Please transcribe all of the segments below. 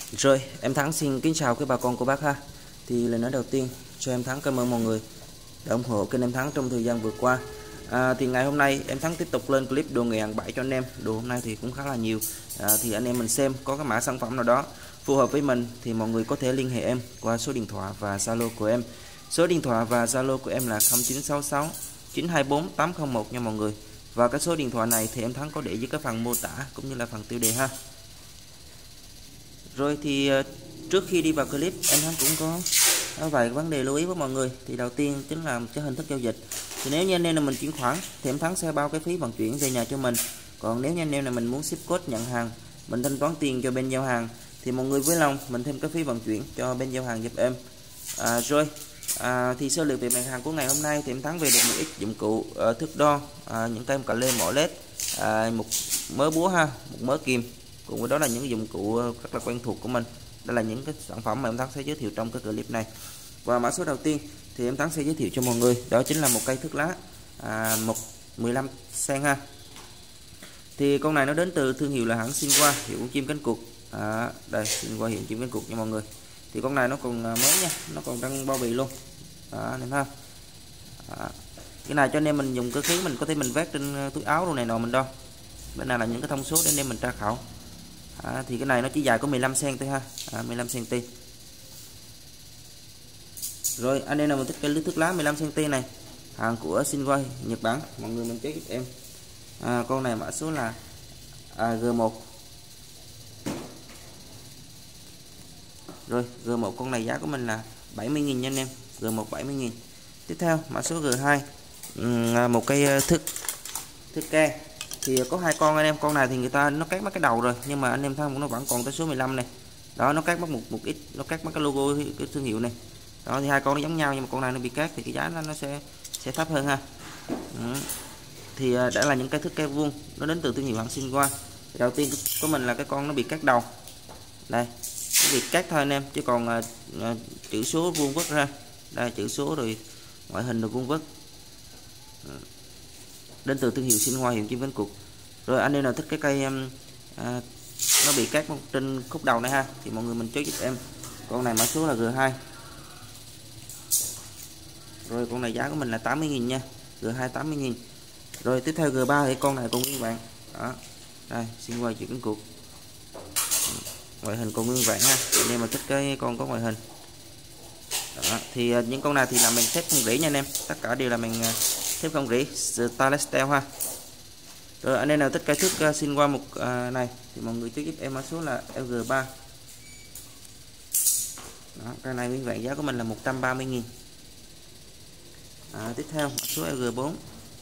Rồi, em Thắng xin kính chào quý bà con cô bác ha. Thì lần nói đầu tiên cho em Thắng cảm ơn mọi người đã ủng hộ kênh em Thắng trong thời gian vừa qua. Thì ngày hôm nay em Thắng tiếp tục lên clip đồ nghề hàng bãi cho anh em. Đồ hôm nay thì cũng khá là nhiều. Thì anh em mình xem có cái mã sản phẩm nào đó phù hợp với mình thì mọi người có thể liên hệ em qua số điện thoại và Zalo của em. Số điện thoại và Zalo của em là 0966 924 801 nha mọi người. Và cái số điện thoại này thì em Thắng có để dưới cái phần mô tả cũng như là phần tiêu đề ha. Rồi thì trước khi đi vào clip em Thắng cũng có vài vấn đề lưu ý với mọi người. Thì đầu tiên chính là cái hình thức giao dịch. Thì nếu như anh em là mình chuyển khoản thì em Thắng sẽ bao cái phí vận chuyển về nhà cho mình. Còn nếu như anh em là mình muốn ship code nhận hàng, mình thanh toán tiền cho bên giao hàng thì mọi người với lòng mình thêm cái phí vận chuyển cho bên giao hàng giúp em. Thì sơ lược về mặt hàng của ngày hôm nay thì em Thắng về được một ít dụng cụ thước đo, những cây cà lê mỏ led, một mớ búa ha, một mớ kìm, cùng với đó là những dụng cụ rất là quen thuộc của mình. Đây là những cái sản phẩm mà em Thắng sẽ giới thiệu trong cái clip này. Và mã số đầu tiên thì em Thắng sẽ giới thiệu cho mọi người đó chính là một cây thước lá 15 cm ha. Thì con này nó đến từ thương hiệu là hãng Sinwa, hiệu chim cánh cụt. Đây Sinwa hiệu chim cánh cụt nha mọi người. Thì con này nó còn mới nha, nó còn đang bao bì luôn. Nên ha. Cái này cho anh em mình dùng cơ khí mình có thể mình vét trên túi áo đồ này nọ mình đo. Bên này là những cái thông số để anh em mình tra khảo. Thì cái này nó chỉ dài có 15 cm ha, 15 cm. Rồi anh em nào mình thích cái lưới thước lá 15 cm này, hàng của Sinwa Nhật Bản, mọi người mình check giúp em. Con này mã số là G1. Rồi G1 con này giá của mình là 70.000 nha anh em, G1 70.000. Tiếp theo mã số G2, một cây thước ke. Thì có hai con anh em, con này thì người ta nó cắt mất cái đầu rồi nhưng mà anh em thấy nó vẫn còn tới số 15 này. Đó, nó cắt mất một ít, nó cắt mất cái logo cái thương hiệu này. Đó thì hai con nó giống nhau nhưng mà con này nó bị cắt thì cái giá nó sẽ thấp hơn ha. Thì đã là những cái thước ke vuông, nó đến từ thương hiệu hãng Sinwa. Đầu tiên của mình là cái con nó bị cắt đầu. Đây, nó bị cắt thôi anh em, chứ còn chữ số vuông vức ra. Đây chữ số rồi ngoại hình được vuông vức. Đến từ thương hiệu Sinwa hiệu chim cánh cụt. Rồi anh em nào thích cái cây nó bị cắt trên khúc đầu này ha thì mọi người mình chốt giúp em. Con này mã số là G2. Rồi con này giá của mình là 80.000 nha, G2 80.000. Rồi tiếp theo G3 thì con này còn nguyên vẹn. Đó. Đây, Sinwa chim cánh cụt. Ngoại hình còn nguyên vẹn ha. Anh em mà thích cái con có ngoại hình. Đó. Thì những con này thì là mình thép không rỉ nha anh em, tất cả đều là mình thép không rỉ stainless steel ha. Rồi anh em nào thích cái thước Sinwa một này thì mọi người cho giúp em mã số là LG3. Đó, cái này nguyên vẹn giá của mình là 130.000. Tiếp theo mã số LG4.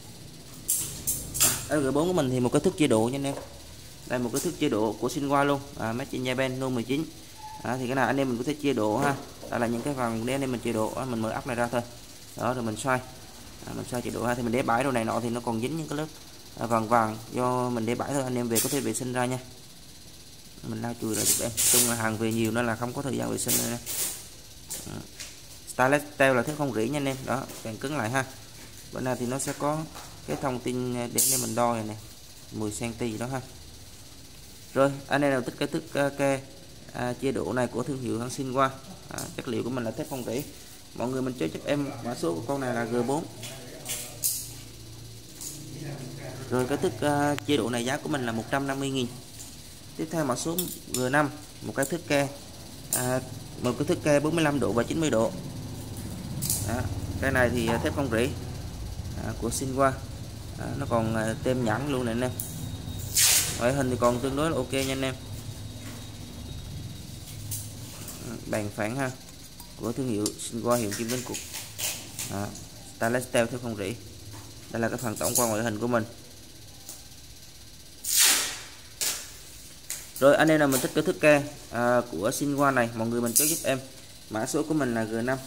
LG4 của mình thì một cái thước chế độ nha anh em. Đây một cái thước chế độ của Sinwa luôn, made in Japan No 19. Thì cái này anh em mình có thể chế độ ha. Đây là những cái phần để anh em mình chế độ, mình mở ốc này ra thôi. Đó rồi mình xoay. Mình xoay chế độ ha, thì mình để bãi đồ này nọ thì nó còn dính những cái lớp vàng vàng do mình để bãi thôi, anh em về có thể vệ sinh ra nha. Mình lau chùi ra giúp em. Chung là hàng về nhiều nên là không có thời gian vệ sinh nữa. Stainless steel là thép không rỉ nha anh em. Đó, càng cứng lại ha. Bên này thì nó sẽ có cái thông tin để anh em mình đo này nè, 10 cm gì đó ha. Rồi anh em nào thích cái thước ke chế độ này của thương hiệu hãng Sinwa, chất liệu của mình là thép không rỉ. Mọi người mình chơi giúp em mã số của con này là G4. Rồi cái thước chế độ này giá của mình là 150.000. Tiếp theo mã số G5, một cái thước ke, một cái thước ke 45 độ và 90 độ. Đó, cái này thì thép không rỉ của Sinwa. Nó còn tem nhãn luôn này anh em. Ngoại hình thì còn tương đối là ok nha anh em. Bàn phẳng ha, của thương hiệu Sinwa hiệu chim cánh cụt. Stainless steel thép không rỉ. Đây là cái phần tổng quan ngoại hình của mình. Rồi anh em nào mình thích cái thước ke của Sinwa này, mọi người mình chốt giúp em. Mã số của mình là G5.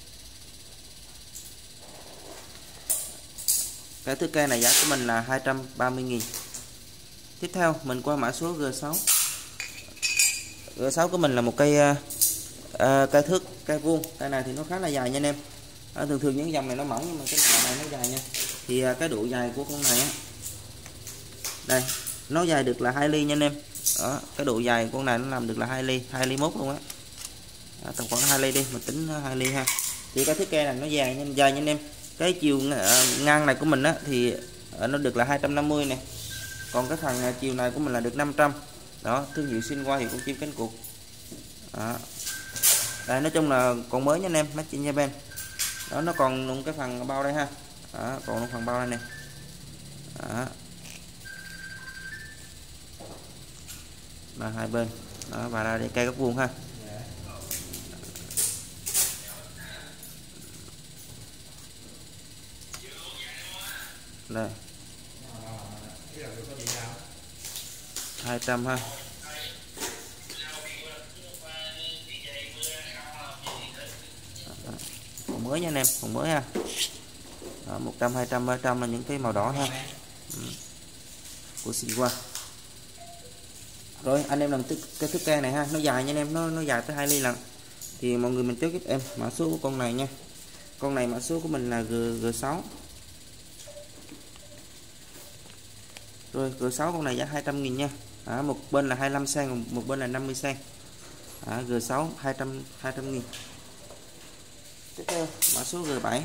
Cái thước ke này giá của mình là 230.000. Tiếp theo mình qua mã số G6. G6 của mình là một cây cây thước cây vuông. Cây này thì nó khá là dài nha anh em. Thường những dòng này nó mỏng nhưng mà cái này nó dài nha. Thì cái độ dài của con này á, đây nó dài được là 2 ly nha anh em. Đó, cái độ dài con này nó làm được là 2 ly mốt luôn á. Tầm khoảng 2 ly đi, mình tính 2 ly ha. Thì cái thiết kế này nó dài nha anh em. Cái chiều ngang này của mình á thì nó được là 250 này. Còn cái phần chiều này của mình là được 500. Đó, thương hiệu Shinwa thì con chim cánh cụt. Đó. Đây, nói chung là còn mới nha anh em, Made in Japan. Đó, nó còn cái phần bao đây ha. Đó, còn phần bao đây nè. Đó. Và hai bên. Đó, và đây cây góc vuông ha. Đây. 200 ha. Còn mới nha anh em, còn mới ha. Đó, 100, 200, 300 là những cái màu đỏ ha. Của Shinwa. Rồi anh em làm cái thức cây này ha, nó dài nha anh em, nó dài tới 2 ly lần. Thì mọi người mình chốt giúp em mã số của con này nha. Con này mã số của mình là G6. Rồi G6 con này giá 200.000 nha. Một bên là 25 cm, một bên là 50 cm. G6 200.000. Tiếp theo mã số G7.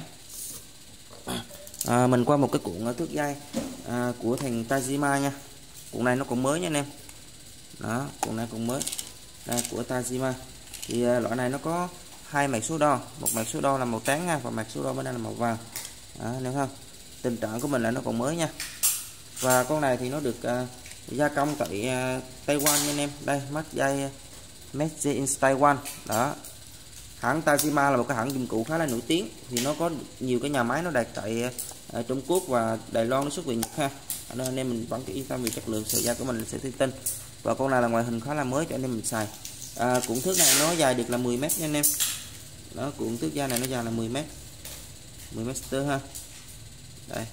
Mình qua một cái cuộn thước dây của thằng Tajima nha. Cuộn này nó còn mới nha anh em. Đó, cuộn này còn mới. Đây của Tajima. Thì loại này nó có hai mạch số đo, một mạch số đo là màu trắng nha, và mạch số đo bên đây là màu vàng. Nếu không, tình trạng của mình là nó còn mới nha. Và con này thì nó được gia công tại Taiwan nha anh em. Đây, mắt dây Made in Taiwan. Đó. Hãng Tajima là một cái hãng dụng cụ khá là nổi tiếng, thì nó có nhiều cái nhà máy nó đặt tại Trung Quốc và Đài Loan, nó xuất về Nhật ha. Nên anh em mình vẫn yên tâm về chất lượng sợi dây của mình sẽ tin. Và con này là ngoại hình khá là mới cho anh em mình xài. Cuộn thước này nó dài được là 10 m nha anh em. Đó, cuộn thước dây này nó dài là 10 m. 10 m ha. Đây.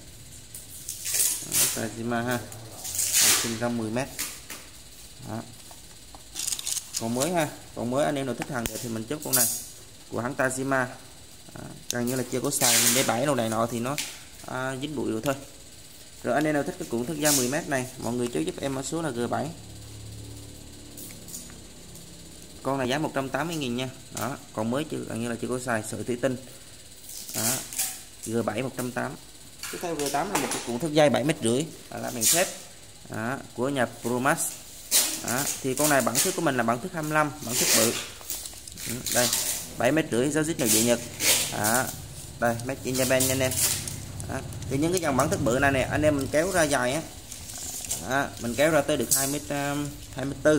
Tajima ha. Sinh ra 10 m. Đó. Còn mới ha, còn mới anh em nào thích hàng thì mình chốt con này của hãng Tajima. Gần như là chưa có xài, mình để bãi đồ này nọ thì nó dính bụi rồi thôi. Rồi anh em nào thích cái cuộn thước dây 10 m này, mọi người chốt giúp em mã số là G7. Con này giá 180.000 nha. Đó, còn mới chưa, gần như là chưa có xài, sợi thủy tinh. Đó, G7 180. Tiếp theo G8 là một cái cuộn thước dây 7,5 m là bằng thép. Đó, của nhà Promax. Đó, thì con này bản thước của mình là bản thước 25, bản thước bự. Đây, 7,5 m, giao dịch nội địa Nhật. Đó, đây Made in Japan nha anh em. Đó, thì những cái dòng bản thước bự này nè, anh em mình kéo ra dài á. Mình kéo ra tới được 2m4.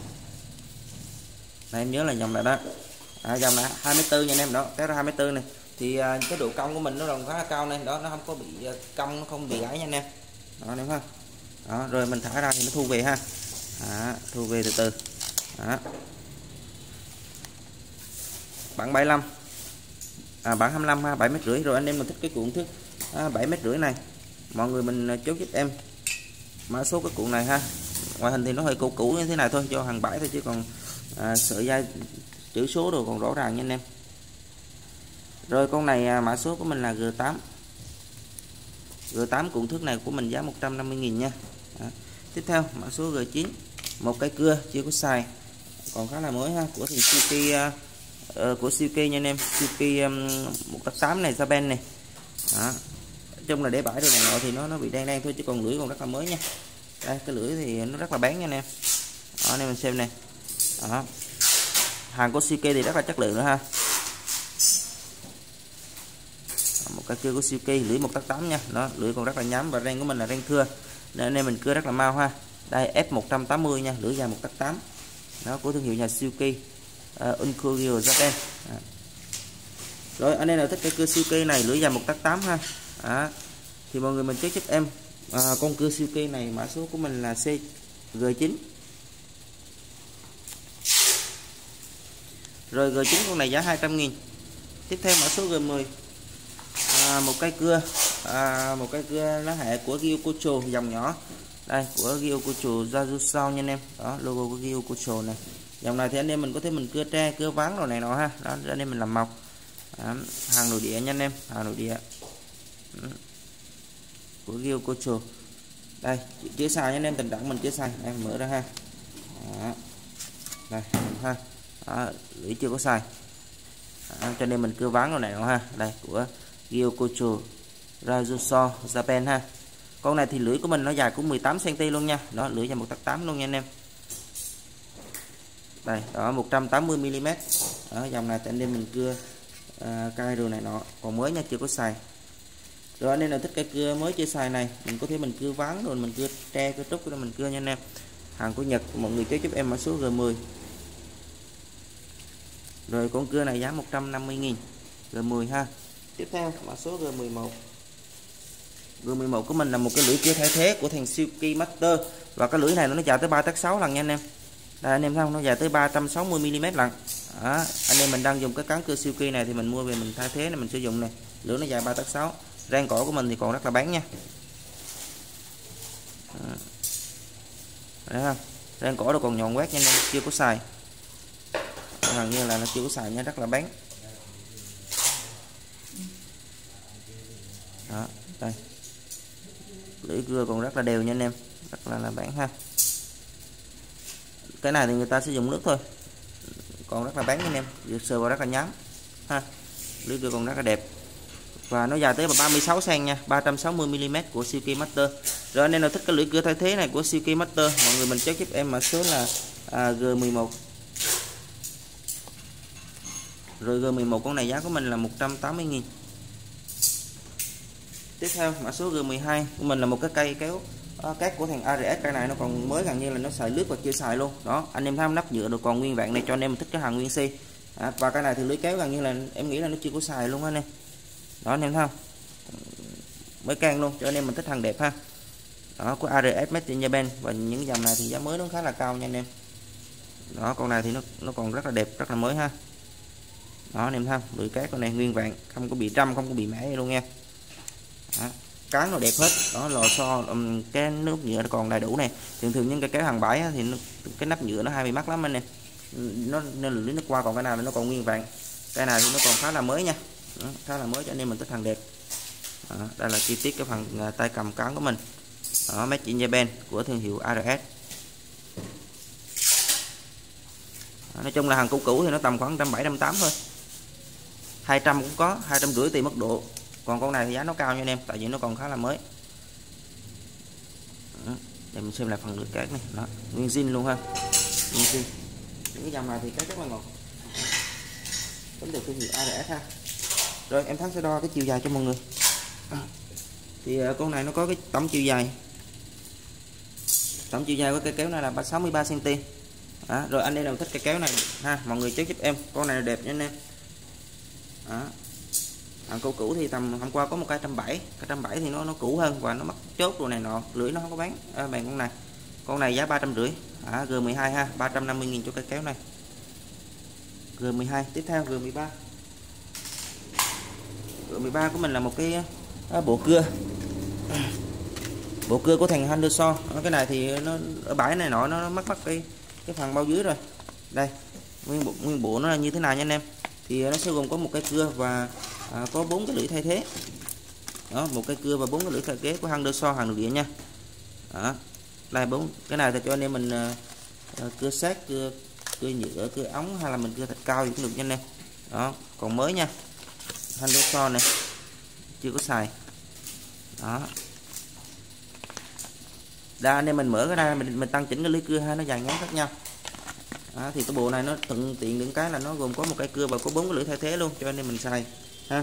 Này em nhớ là dòng này đó. Dòng này 24 nha anh em, đó, kéo ra 24 này. Thì cái độ cong của mình nó còn khá là cao này, đó, nó không có bị cong, nó không bị gãy nha anh em. Đó đúng không? Đó, rồi mình thả ra thì nó thu về ha. Thu về từ từ. Đó. Bản 75. Bản 25 ha, 7,5 m. Rồi anh em mình thích cái cuộn thước 7,5 m này, mọi người mình chốt giúp em mã số cái cuộn này ha. Ngoại hình thì nó hơi cũ như thế này thôi, do hàng bãi thôi, chứ còn sợi dây chữ số đồ còn rõ ràng nha anh em. Rồi con này mã số của mình là G8. G8 cuộn thước này của mình giá 150.000 nha. Tiếp theo mã số G9. Một cái cưa chưa có xài, còn khá là mới ha, của thì Suzuki, của Suzuki nha anh em. Suzuki 1.8 này, Japan này. Đó. Chung là để bãi đồ này nọ thì nó bị đen thôi, chứ còn lưỡi còn rất là mới nha. Đây, cái lưỡi thì nó rất là bén nha anh em. Đó, anh em mình xem này. Đó. Hàng của Suzuki thì rất là chất lượng nữa ha. Một cái cưa của Suzuki, lưỡi 1.8 nha. Đó, lưỡi còn rất là nhám và ren của mình là ren thưa, nên anh em mình cưa rất là mau ha. Đây F180 nha, lưỡi dài 1.8. Đó, của thương hiệu nhà Suzuki, Unkyo Japan. Rồi anh em nào thích cái cưa Suzuki này, lưỡi dài 1.8 ha. Thì mọi người mình check giúp em con cưa Suzuki này, mã số của mình là G9. Rồi G9 con này giá 200.000. Tiếp theo mã số G10. Một cái cưa lá hệ của Gyokocho dòng nhỏ. Đây, của Gyokocho Yajusao nha anh em. Đó, logo của Gyokocho này. Dòng này thì anh em mình có thể mình cưa tre, cưa ván rồi này nọ ha. Đó, anh em mình làm mộc. Hàng nội địa nha anh em, hàng nội địa. Của Gyokocho. Đây, chưa xài nha anh em, tình trạng mình chưa xài. Em mở ra ha. Đó. Đây ha. Đó, lưỡi chưa có xài. Đó, cho nên mình cưa ván con này nữa ha. Đây của Gyokocho Rajuso Japan ha. Con này thì lưỡi của mình nó dài cũng 18 cm luôn nha. Đó, lưỡi dài 1/8 luôn nha anh em. Đây, đó 180 mm. Đó, dòng này anh em mình cưa cay rồi này nọ, còn mới nha, chưa có xài. Rồi anh em nào thích cây cưa mới chưa xài này, mình có thể mình cưa ván rồi mình cưa tre, cưa trúc rồi mình cưa nha anh em. Hàng của Nhật, mọi người chế giúp em mã số G10. Rồi con cưa này giá 150.000, G10 ha. Tiếp theo mã số G11. G11 của mình là một cái lưỡi cưa thay thế của thằng Suzuki Master, và cái lưỡi này nó dài tới 3/6 lần nha anh em. Đây anh em thấy không, nó dài tới 360 mm lần. Đó, anh em mình đang dùng cái cán cưa Suzuki này thì mình mua về mình thay thế này mình sử dụng này. Lưỡi nó dài 3/6. Rang cổ của mình thì còn rất là bén nha. Đấy không? Rang cổ nó còn nhọn quét nha, nên chưa có xài. Gần như là nó chưa có xài nha, rất là bén. Đó, đây. Lưỡi cưa còn rất là đều nha anh em, rất là bén ha. Cái này thì người ta sử dụng nước thôi, còn rất là bén anh em, được sờ vào rất là nhám ha. Lưỡi cưa còn rất là đẹp và nó dài tới 36 cm nha, 360 mm của Suzuki Master. Rồi anh em nào thích cái lưỡi cưa thay thế này của Suzuki Master, mọi người mình check giúp em mã số là G11. Rồi G11 con này giá của mình là 180.000. Tiếp theo mã số G12 của mình là một cái cây kéo cát của thằng ARS. Cây này nó còn mới, gần như là nó xài lướt và chưa xài luôn. Đó, anh em thấy nắp nhựa được còn nguyên vẹn này, cho anh em thích cái hàng nguyên si. Và cái này thì lưỡi kéo gần như là em nghĩ là nó chưa có xài luôn anh em. Đó anh em thấy không? Mới can luôn, cho anh em mình thích hàng đẹp ha. Đó, của ARS Made in Japan, và những dòng này thì giá mới nó khá là cao nha anh em. Đó, con này thì nó còn rất là đẹp, rất là mới ha. Đó anh em thấy không? Lưỡi cát con này nguyên vẹn, không có bị trăm, không có bị mẻ gì luôn nha. Đó, cán nó đẹp hết. Đó, lò xo cái nước nhựa nó còn đầy đủ này. Thường những cái kéo hàng bãi thì cái nắp nhựa nó hay bị mắc lắm anh em. Nó nên lưỡi nó qua, còn cái nào nó còn nguyên vẹn. Cái này thì nó còn khá là mới nha. Đó, khá là mới cho anh em mình thích hàng đẹp. Đó, đây là chi tiết cái phần tay cầm cán của mình. Đó, Made in Japan của thương hiệu ARS. Đó, nói chung là hàng cũ thì nó tầm khoảng 170, 180 thôi. 200 cũng có, 250 tùy mức độ. Còn con này thì giá nó cao nha anh em, tại vì nó còn khá là mới. Đó, để mình xem lại phần lưỡi cát này. Đó, nguyên zin luôn ha. Nguyên zin. Những cái dòng này thì cát rất là ngọt. Đến từ thương hiệu ARS ha. Rồi em Thắng sẽ đo cái chiều dài cho mọi người. Thì con này nó có cái tổng chiều dài. Tổng chiều dài của cây kéo này là 63 cm. Đó, rồi anh em nào thích cây kéo này ha, mọi người check giúp em. Con này đẹp nha anh em. Đó. Hàng cũ thì tầm hôm qua có một cái 170, cái 170 thì nó cũ hơn và nó mắc chốt đồ này nọ, lưỡi nó không có bán bằng con này. Con này giá 350. G12 ha, 350.000 cho cây kéo này. G12. Tiếp theo G13. G13 của mình là một cái bộ cưa. Bộ cưa của thằng Henderson. Cái này thì nó ở bãi này nọ nó mắc cái phần bao dưới rồi. Đây, nguyên bộ nó là như thế này nha anh em. Thì nó sẽ gồm có một cái cưa và có 4 cái lưỡi thay thế. Đó, một cái cưa và 4 cái lưỡi thay thế của Henderson hàng nội địa nha. Đó. Đây 4 cái này thì cho anh em mình cưa sát, cưa nhựa, cưa ống, hay là mình cưa thạch cao thì cũng được nha anh em. Đó, còn mới nha. Henderson này chưa có xài. Đó. Đây anh em mình mở cái này mình tăng chỉnh cái lưỡi cưa ha, nó dài ngắn khác nhau. Đó, thì cái bộ này nó thuận tiện những cái là nó gồm có một cái cưa và có 4 cái lưỡi thay thế luôn, cho anh em mình xài ha.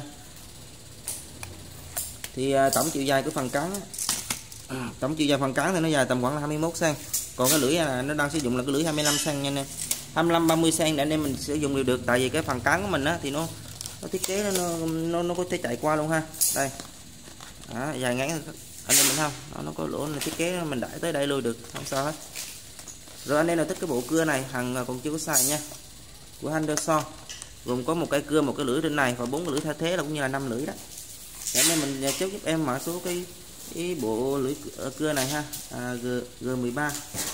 Thì tổng chiều dài của phần cán, tổng chiều dài phần cán thì nó dài tầm khoảng là 21 cm. Còn cái lưỡi là nó đang sử dụng là cái lưỡi 25 cm nha anh em. 25-30 cm để anh em mình sử dụng đều được, tại vì cái phần cán của mình á thì nó thiết kế nó có thể chạy qua luôn ha. Đây. Đó, dài ngắn anh em mình không? Nó có lỗ là thiết kế mình đẩy tới đây luôn được, không sao hết. Rồi anh em nào thích cái bộ cưa này, hàng còn chưa có xài nha, của Henderson, gồm có một cái cưa, một cái lưỡi trên này và 4 cái lưỡi thay thế, là cũng như là 5 lưỡi đó. Để anh em mình chốt giúp em mã số cái bộ lưỡi cưa này ha. G13.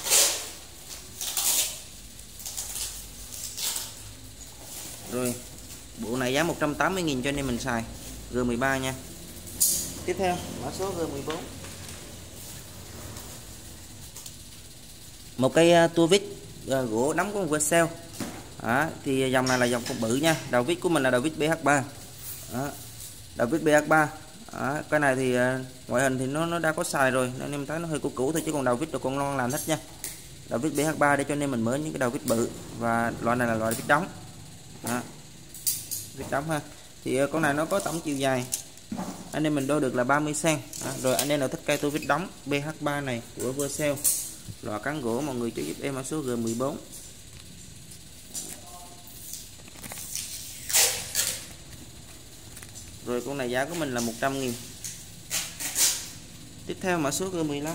Rồi bộ này giá 180.000 cho anh em mình xài. G13 nha. Tiếp theo mã số G14. Một cây tua vít gỗ đóng của con Vercel. Thì dòng này là dòng con bự nha. Đầu vít của mình là đầu vít BH3. Đầu vít BH3. Cái này thì ngoại hình thì nó đã có xài rồi nên em thấy nó hơi cũ cũ thôi, chứ còn đầu vít rồi con loan làm hết nha. Đầu vít BH3 để cho nên mình mới những cái đầu vít bự, và loại này là loại vít đóng. Vít đóng ha. Thì con này nó có tổng chiều dài anh em mình đo được là 30 cm. Rồi anh em nào thích cây tua vít đóng BH3 này của Vercel, loại cán gỗ, mọi người cho giúp em mã số G14. Rồi con này giá của mình là 100.000. Tiếp theo mã số G15.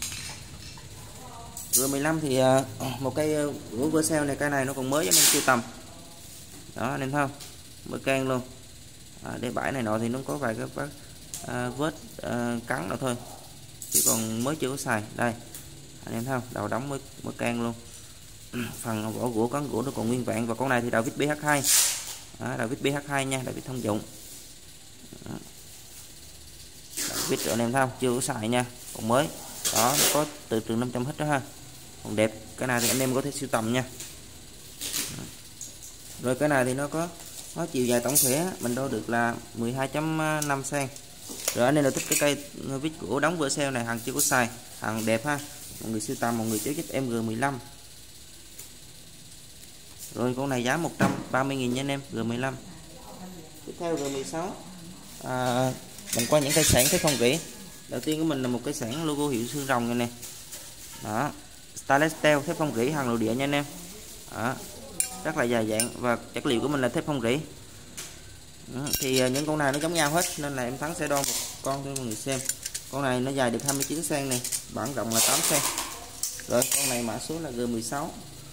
G15 thì một cây gỗ Vercel này, cây này nó còn mới cho nên sưu tầm. Đó anh em thấy không? Mới can luôn. Để bãi này nọ thì nó có vài cái vết cắn nào thôi, chứ còn mới chưa có xài. Đây anh em thấy không? Đầu đóng mới can luôn. Phần vỏ gỗ, cán gỗ nó còn nguyên vẹn. Và con này thì đầu vít BH2. Đầu vít BH2 nha, đầu vít thông dụng. Đầu vít anh em thấy không? Chưa có xài nha, còn mới. Đó, nó có từ trường 500 hết đó ha. Còn đẹp. Cái này thì anh em có thể sưu tầm nha. Rồi cái này thì nó có chiều dài tổng thể mình đo được là 12.5 cm. Rồi anh em nào thích cái cây vít gỗ đóng Vercel này, hàng chưa có xài, hàng đẹp ha, mọi người sưu tầm, mọi người chốt giúp em G15. Rồi con này giá 130.000 nha anh em, G15. Tiếp theo G16. Mình qua những cây sản thép không rỉ. Đầu tiên của mình là một cái sản logo hiệu xương rồng này nè. Đó, stainless steel thép không rỉ, hàng nội địa nha anh em. Đó, rất là dài dạn và chất liệu của mình là thép không rỉ. Thì những con này nó giống nhau hết nên là em Thắng sẽ đo một con cho mọi người xem. Con này nó dài được 29 cm này, bản rộng là 8 cm. Rồi con này mã số là G16.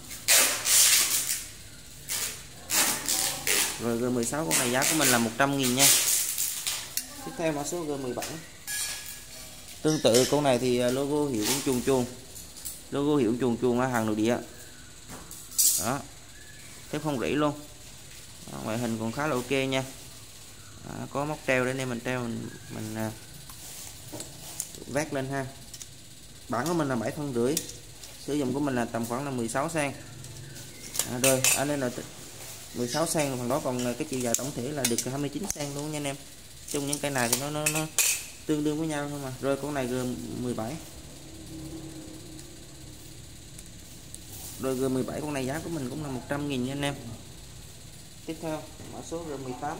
Rồi G16 con này giá của mình là 100.000 nha. Tiếp theo mã số G17. Tương tự con này thì logo hiệu cũng chuồn chuồn. Logo hiệu chuồn chuồn ở hàng nội địa. Đó, thép không rỉ luôn. Đó, ngoại hình còn khá là ok nha. Đó, có móc treo để nên mình treo mình vác lên ha. Bản của mình là 7,5 phân, sử dụng của mình là tầm khoảng là 16 cm. Rồi anh em là 16 cm, phần đó còn cái chiều dài tổng thể là được 29 cm luôn nha anh em. Trong những cây này thì nó tương đương với nhau thôi mà. Rồi con này G17. Rồi G17 con này giá của mình cũng là 100.000 nha anh em. Tiếp theo mã số G18.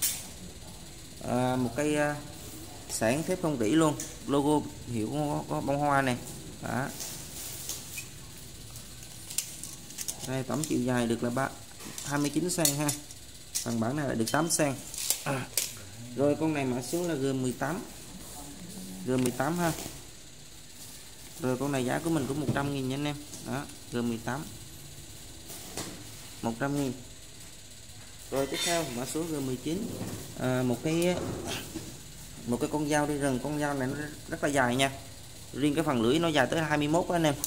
Một cây sản thép không rỉ luôn, logo hiệu có bông hoa này. Đó. Đây, tổng chiều dài được là 29 cm ha. Phần bản này là được 8 cm. Rồi con này mã số là G18. G18 ha. Rồi con này giá của mình cũng 100.000 nha anh em. Đó, G18 100.000. Rồi tiếp theo mã số G19. Một cái con dao đi rừng. Con dao này nó rất là dài nha. Riêng cái phần lưỡi nó dài tới 21 đó anh em.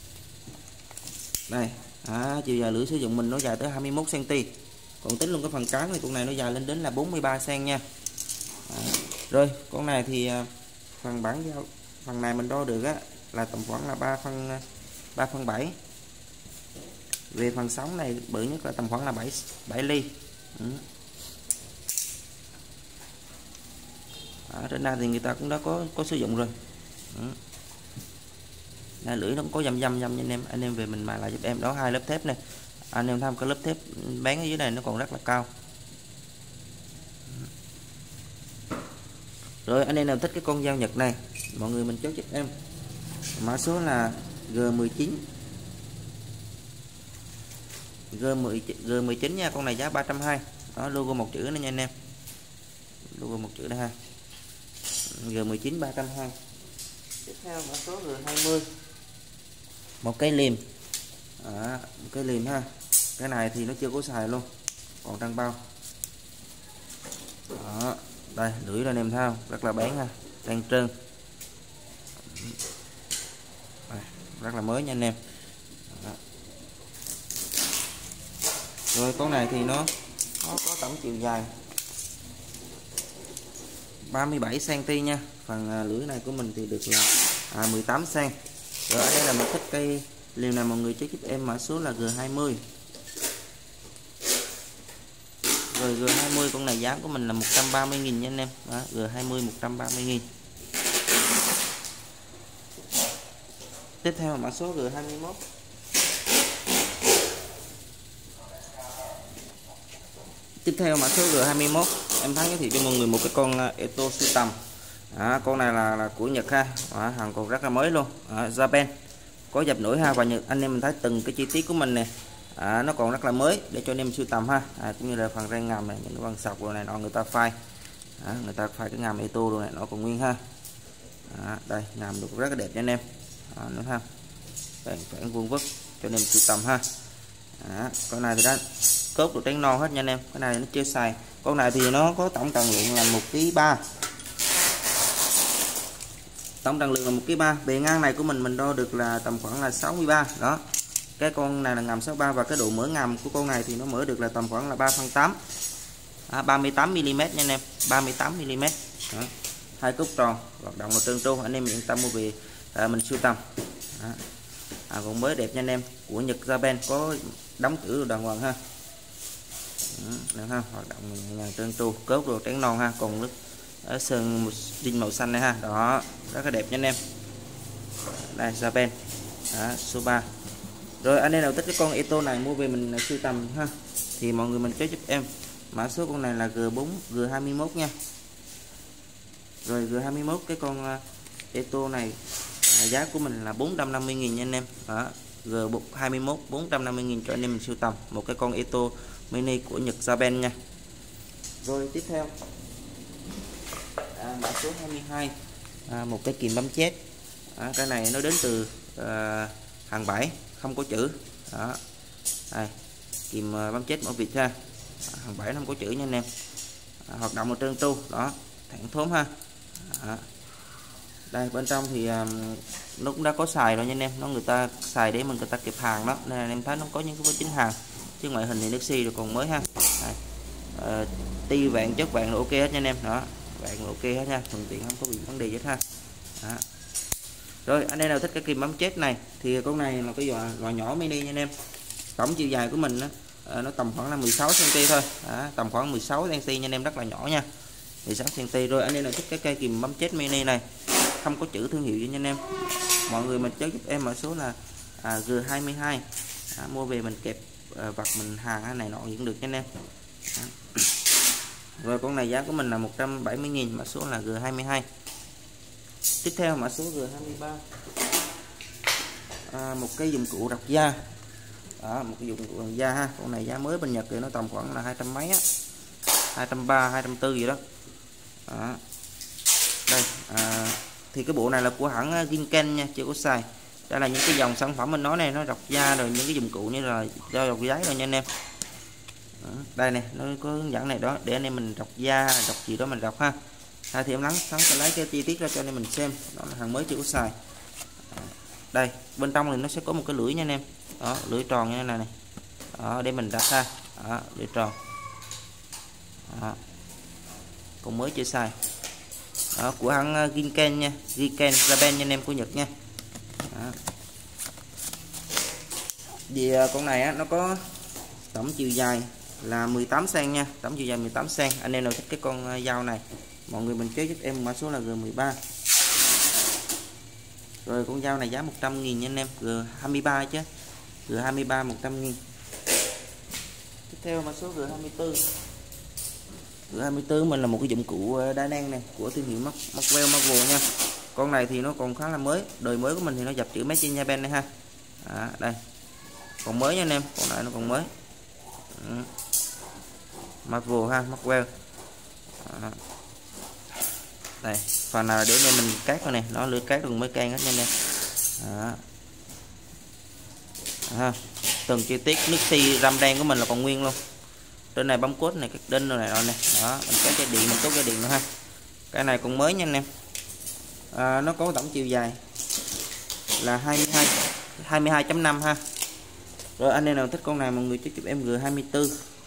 Đây, chiều dài lưỡi sử dụng mình nó dài tới 21 cm. Còn tính luôn cái phần trán thì con này nó dài lên đến là 43 cm nha. Rồi con này thì phần bản dao, phần này mình đo được là tầm khoảng là 3/7. Về phần sóng này bự nhất là tầm khoảng là 7 ly. Trên đây thì người ta cũng đã có sử dụng rồi. Đây, lưỡi nó cũng có dăm nha anh em về mình mài lại giúp em. Đó, 2 lớp thép này, anh em tham cái lớp thép bán ở dưới này nó còn rất là cao. Rồi anh em nào thích cái con dao Nhật này, mọi người mình chốt giúp em mã số là G19. G19 nha, con này giá 320. Đó, logo một chữ nữa nha anh em, logo một chữ đây ha. G19 320. Tiếp theo mã số G20. Một cái liềm. Một cái liềm ha. Cái này thì nó chưa có xài luôn, còn trang bao. Đó, đây lưỡi anh em thấy không, rất là bén ha, đang trơn. Đây, rất là mới nha anh em. Đó. Rồi con này thì nó có tổng chiều dài 37 cm nha. Phần lưỡi này của mình thì được là 18 cm. Rồi ở đây là mình thích cây Liều này mọi người check giúp em mã số là G20. Rồi G20 con này giá của mình là 130.000 nha anh em. Đó, G20 130.000. Tiếp theo mã số G21. Tiếp theo mã số G21, em Thắng giới thiệu cho mọi người một cái con Eto sưu tầm. Con này là của Nhật ha. Hàng còn rất là mới luôn. Japan. Có dập nổi ha, và anh em mình thấy từng cái chi tiết của mình nè. Nó còn rất là mới để cho anh em sưu tầm ha. Cũng như là phần ren ngầm này, những cái bằng sọc rồi này nọ người ta phai. Người ta phai cái ngầm Eto rồi này nó còn nguyên ha. Đây ngầm được rất là đẹp cho anh em. Nữa ha. Phản vuông vức cho anh em sưu tầm ha. Con này thì đó cốt được trắng non hết nha anh em. Cái này nó chưa xài. Con này thì nó có tổng trọng lượng là 1,3 kg. Tổng trọng lượng là 1,3 kg. Bề ngang này của mình đo được là tầm khoảng là 63. Đó. Cái con này là ngầm 63 và cái độ mở ngầm của con này thì nó mở được là tầm khoảng là 3/8. 38 mm nha anh em, 38 mm. Hai cúc tròn, hoạt động là trơn tru, anh em yên tâm mua về mình sưu tầm. Còn mới đẹp nha anh em, của Nhật Japan, có đóng chữ đàng hoàng ha. Được ha, hoạt động nhẹ nhàng trơn tru, cốt đồ trắng non ha, còn nước ở sơn đinh màu xanh này ha. Đó, rất là đẹp nha anh em. Đây Japan. Số 3. Rồi anh em nào thích cái con Eto này mua về mình sưu tầm ha, thì mọi người mình cho giúp em mã số con này là G21 nha. Rồi G21 cái con Eto này giá của mình là 450.000 nha anh em. G21 450.000 cho anh em mình sưu tầm một cái con Eto mini của Nhật Japan nha. Rồi tiếp theo mã số 22, một cái kìm bấm chết. Cái này nó đến từ hàng bãi, không có chữ. Đây, kìm bấm chết mẫu Việt ha. Hàng bãi không có chữ nha anh em. Hoạt động là trơn tru, đó, thẳng thốn ha. Đây bên trong thì nó cũng đã có xài rồi nha anh em. Nó người ta xài để mình người ta kịp hàng đó, nên là anh em thấy nó có những cái vết chính hàng, chứ ngoại hình thì nước xi rồi còn mới ha. Ti vàng chất vàng là ok hết nha anh em. Đó, vàng là ok hết nha, thuận tiện không có bị vấn đề hết ha. Rồi anh em nào thích cái kìm bấm chết này thì con này là cái loại nhỏ mini nha anh em. Tổng chiều dài của mình nó tầm khoảng là 16 cm thôi. Tầm khoảng 16 cm nha anh em, rất là nhỏ nha, 16 cm. Rồi anh em nào thích cái cây kìm bấm chết mini này, không có chữ thương hiệu nha anh em, mọi người mình chốt giúp em mã số là G22. Mua về mình kẹp vật mình hàng này nọ vẫn được nha anh em. Rồi con này giá của mình là 170.000, mã số là G22. Tiếp theo mã số G23, một cái dụng cụ đọc da. Một cái dụng cụ đọc da ha. Con này giá mới bên Nhật thì nó tầm khoảng là 200 mấy á, 230, 240 gì đó. Đây thì cái bộ này là của hãng Ginken nha, chưa có xài. Đây là những cái dòng sản phẩm mình nói này, nó đọc da rồi những cái dụng cụ như là do đọc giấy rồi nha anh em. Đây này, nó có hướng dẫn này đó để anh em mình đọc da, đọc gì đó mình đọc ha. Thì em Thắng sẽ lấy cái chi tiết ra cho anh em mình xem. Đó là hàng mới chưa có xài. Đây bên trong thì nó sẽ có một cái lưỡi nha anh em. Đó, lưỡi tròn như thế này này. Đó, để mình đặt ra. Đó, lưỡi tròn. Đó. Còn mới chưa xài. Đó, của hãng Ginken nha, Ginken Japan nha anh em, của Nhật nha. Vì con này á, nó có tổng chiều dài là 18 cm nha, tổng chiều dài 18 cm. Anh em nào thích cái con dao này, mọi người mình chế giúp em mã số là G13. Rồi con dao này giá 100.000 nha anh em, G23 chứ, G23 100.000. Tiếp theo mã số G24. G24 mình là một cái dụng cụ đa năng này của thương hiệu Maxwell Marvel nha. Con này thì nó còn khá là mới, đời mới của mình thì nó dập chữ Made in Japan đây ha. Đây còn mới nha anh em, con này nó còn mới. Marvel ha, Maxwell. Đây phần nào để nên mình cắt rồi nè, nó lưỡi cắt đường mới can hết nha anh em. Từng chi tiết nước xi răm đen của mình là còn nguyên luôn. Trên này bấm cốt này, các đinh rồi này nè. Đó, mình cắt cái điện, mình tốt cái điện nữa ha. Cái này còn mới nha anh em. Nó có tổng chiều dài là 22.5 ha. Rồi anh em nào thích con này mọi người cho giúp em G24.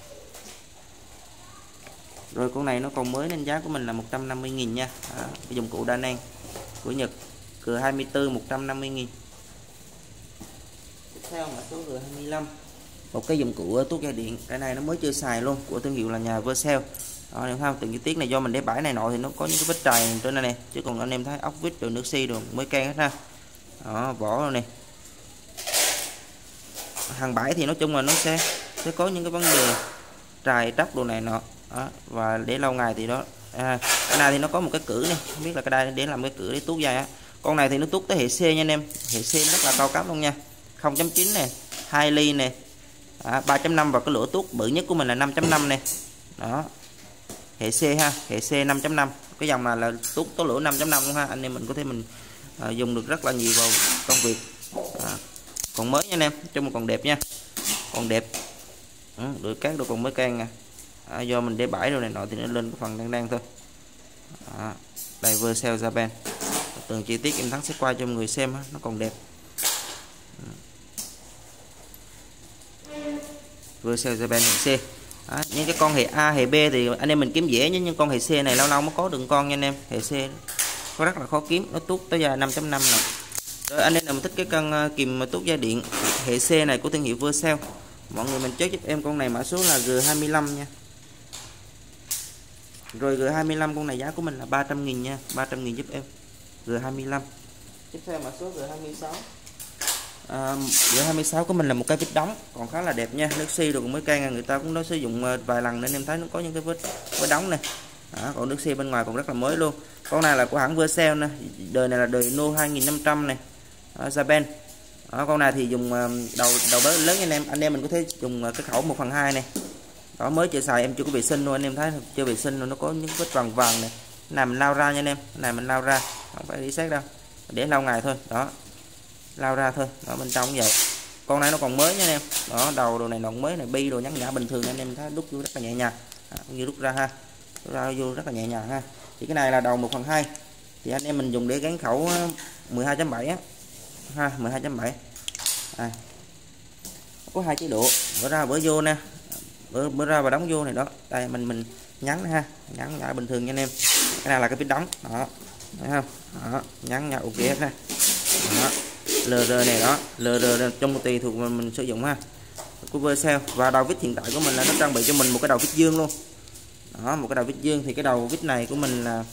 Rồi con này nó còn mới nên giá của mình là 150.000 nha. Cái dụng cụ đa năng của Nhật, G24 150.000. Vercel mã số G25, một cái dụng cụ tuốt dây điện. Cái này nó mới chưa xài luôn, của thương hiệu là nhà Vercel. Đó, em thấy không? Từng chi tiết này do mình để bãi này nọ thì nó có những cái vết trầy trên đây này, chứ còn anh em thấy ốc vít rồi nước xi rồi mới can hết ha. Đó, vỏ rồi này. Hàng bãi thì nói chung là nó sẽ có những cái vấn đề trầy tróc đồ này nọ. Đó, và để lâu ngày thì đó. Cái này thì nó có một cái cửa này, không biết là cái đây để làm cái cửa để tuốt dây á. Con này thì nó tuốt tới hệ C nha anh em, hệ C rất là cao cấp luôn nha. 0.9 này, 2 ly này, 3.5 và cái lỗ tuốt bự nhất của mình là 5.5 này. Đó, hệ C ha, hệ C 5.5, cái dòng này là tuốt có lỗ 5.5 luôn ha. Anh em mình có thể mình dùng được rất là nhiều vào công việc. Còn mới nha anh em, chung còn đẹp nha, còn đẹp. Đuổi cát đồ còn mới can nha. Do mình để bãi rồi này nọ thì nó lên cái phần đang thôi. Đây Vercel Japan, từng chi tiết em Thắng sẽ qua cho mọi người xem nó còn đẹp. Vercel Japan hệ C. Những cái con hệ A hệ B thì anh em mình kiếm dễ, nhưng con hệ C này lâu lâu mới có được con nha anh em. Hệ C có rất là khó kiếm, nó tuốt tới giờ 5.5 rồi. Rồi anh em nào thích cái cân kìm tuốt dây điện hệ C này của thương hiệu Vercel, mọi người mình check giúp em con này mã số là G25 nha. Rồi G25 con này giá của mình là 300.000 nha, 300.000 giúp em. G25. Tiếp theo mã số G26. G26 của mình là một cái vít đóng còn khá là đẹp nha, nước xi rồi cũng mới can, người ta cũng đã sử dụng vài lần nên em thấy nó có những cái vết đóng này. Còn nước xi bên ngoài còn rất là mới luôn. Con này là của hãng Vercel nè, đời này là đời No 2500 này, Japan. Con này thì dùng đầu bếp lớn anh em mình có thể dùng cái khẩu 1/2 này. Đó, mới chưa xài em chưa có vệ sinh luôn, anh em thấy chưa vệ sinh luôn, nó có những vết vàng vàng này. Cái này mình lau ra nha anh em, cái này mình lau ra, không phải đi xét đâu, để lâu ngày thôi. Đó, lau ra thôi. Đó, bên trong cũng vậy. Con này nó còn mới nha anh em. Đó, đầu đồ này còn mới này, bi đồ nhẵn nhã bình thường anh em thấy đút vô rất là nhẹ nhàng. Như đút ra ha, đút ra vô rất là nhẹ nhàng ha. Thì cái này là đầu 1/2, thì anh em mình dùng để gắn khẩu 12.7 á ha, 12.7. Có 2 chế độ, bữa ra bữa vô nè, bữa ra và đóng vô này. Đó, đây mình nhắn ha, nhắn nhả bình thường nha anh em. Cái này là cái vít đóng đó, thấy không? Đó, nhắn nhả ok hết ha. Đó, LR này đó, LR trong tùy thuộc mình sử dụng ha, của Vercel. Và đầu vít hiện tại của mình là nó trang bị cho mình một cái đầu vít dương luôn. Đó, một cái đầu vít dương, thì cái đầu vít này của mình là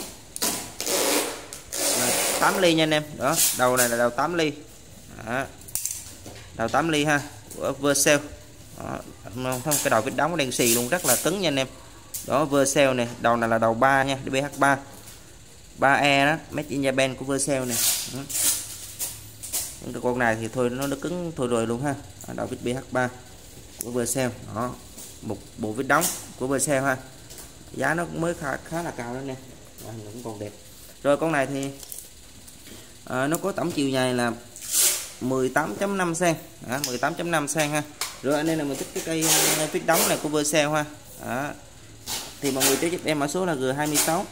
8 ly nha anh em. Đó, đầu này là đầu 8 ly. Đó, đầu 8 ly ha, của Vercel. Đó, không, cái đầu vít đóng đen xì luôn, rất là cứng nha anh em. Đó, Vercel này, đầu này là đầu 3 nha, BH3 3E đó, Made in Japan của Vercel này. Những cái con này thì thôi nó cứng thôi rồi luôn ha. Đầu vít BH3 của Vercel. Đó, một bộ vít đóng của Vercel ha, giá nó cũng mới khá là cao đó nè, cũng còn đẹp. Rồi con này thì nó có tổng chiều dài là 18.5 cm, 18.5 cm ha. Rồi anh em là mình thích cái cây vít đóng này của Vercel ha. Đó, thì mọi người cho giúp em mã số là G26.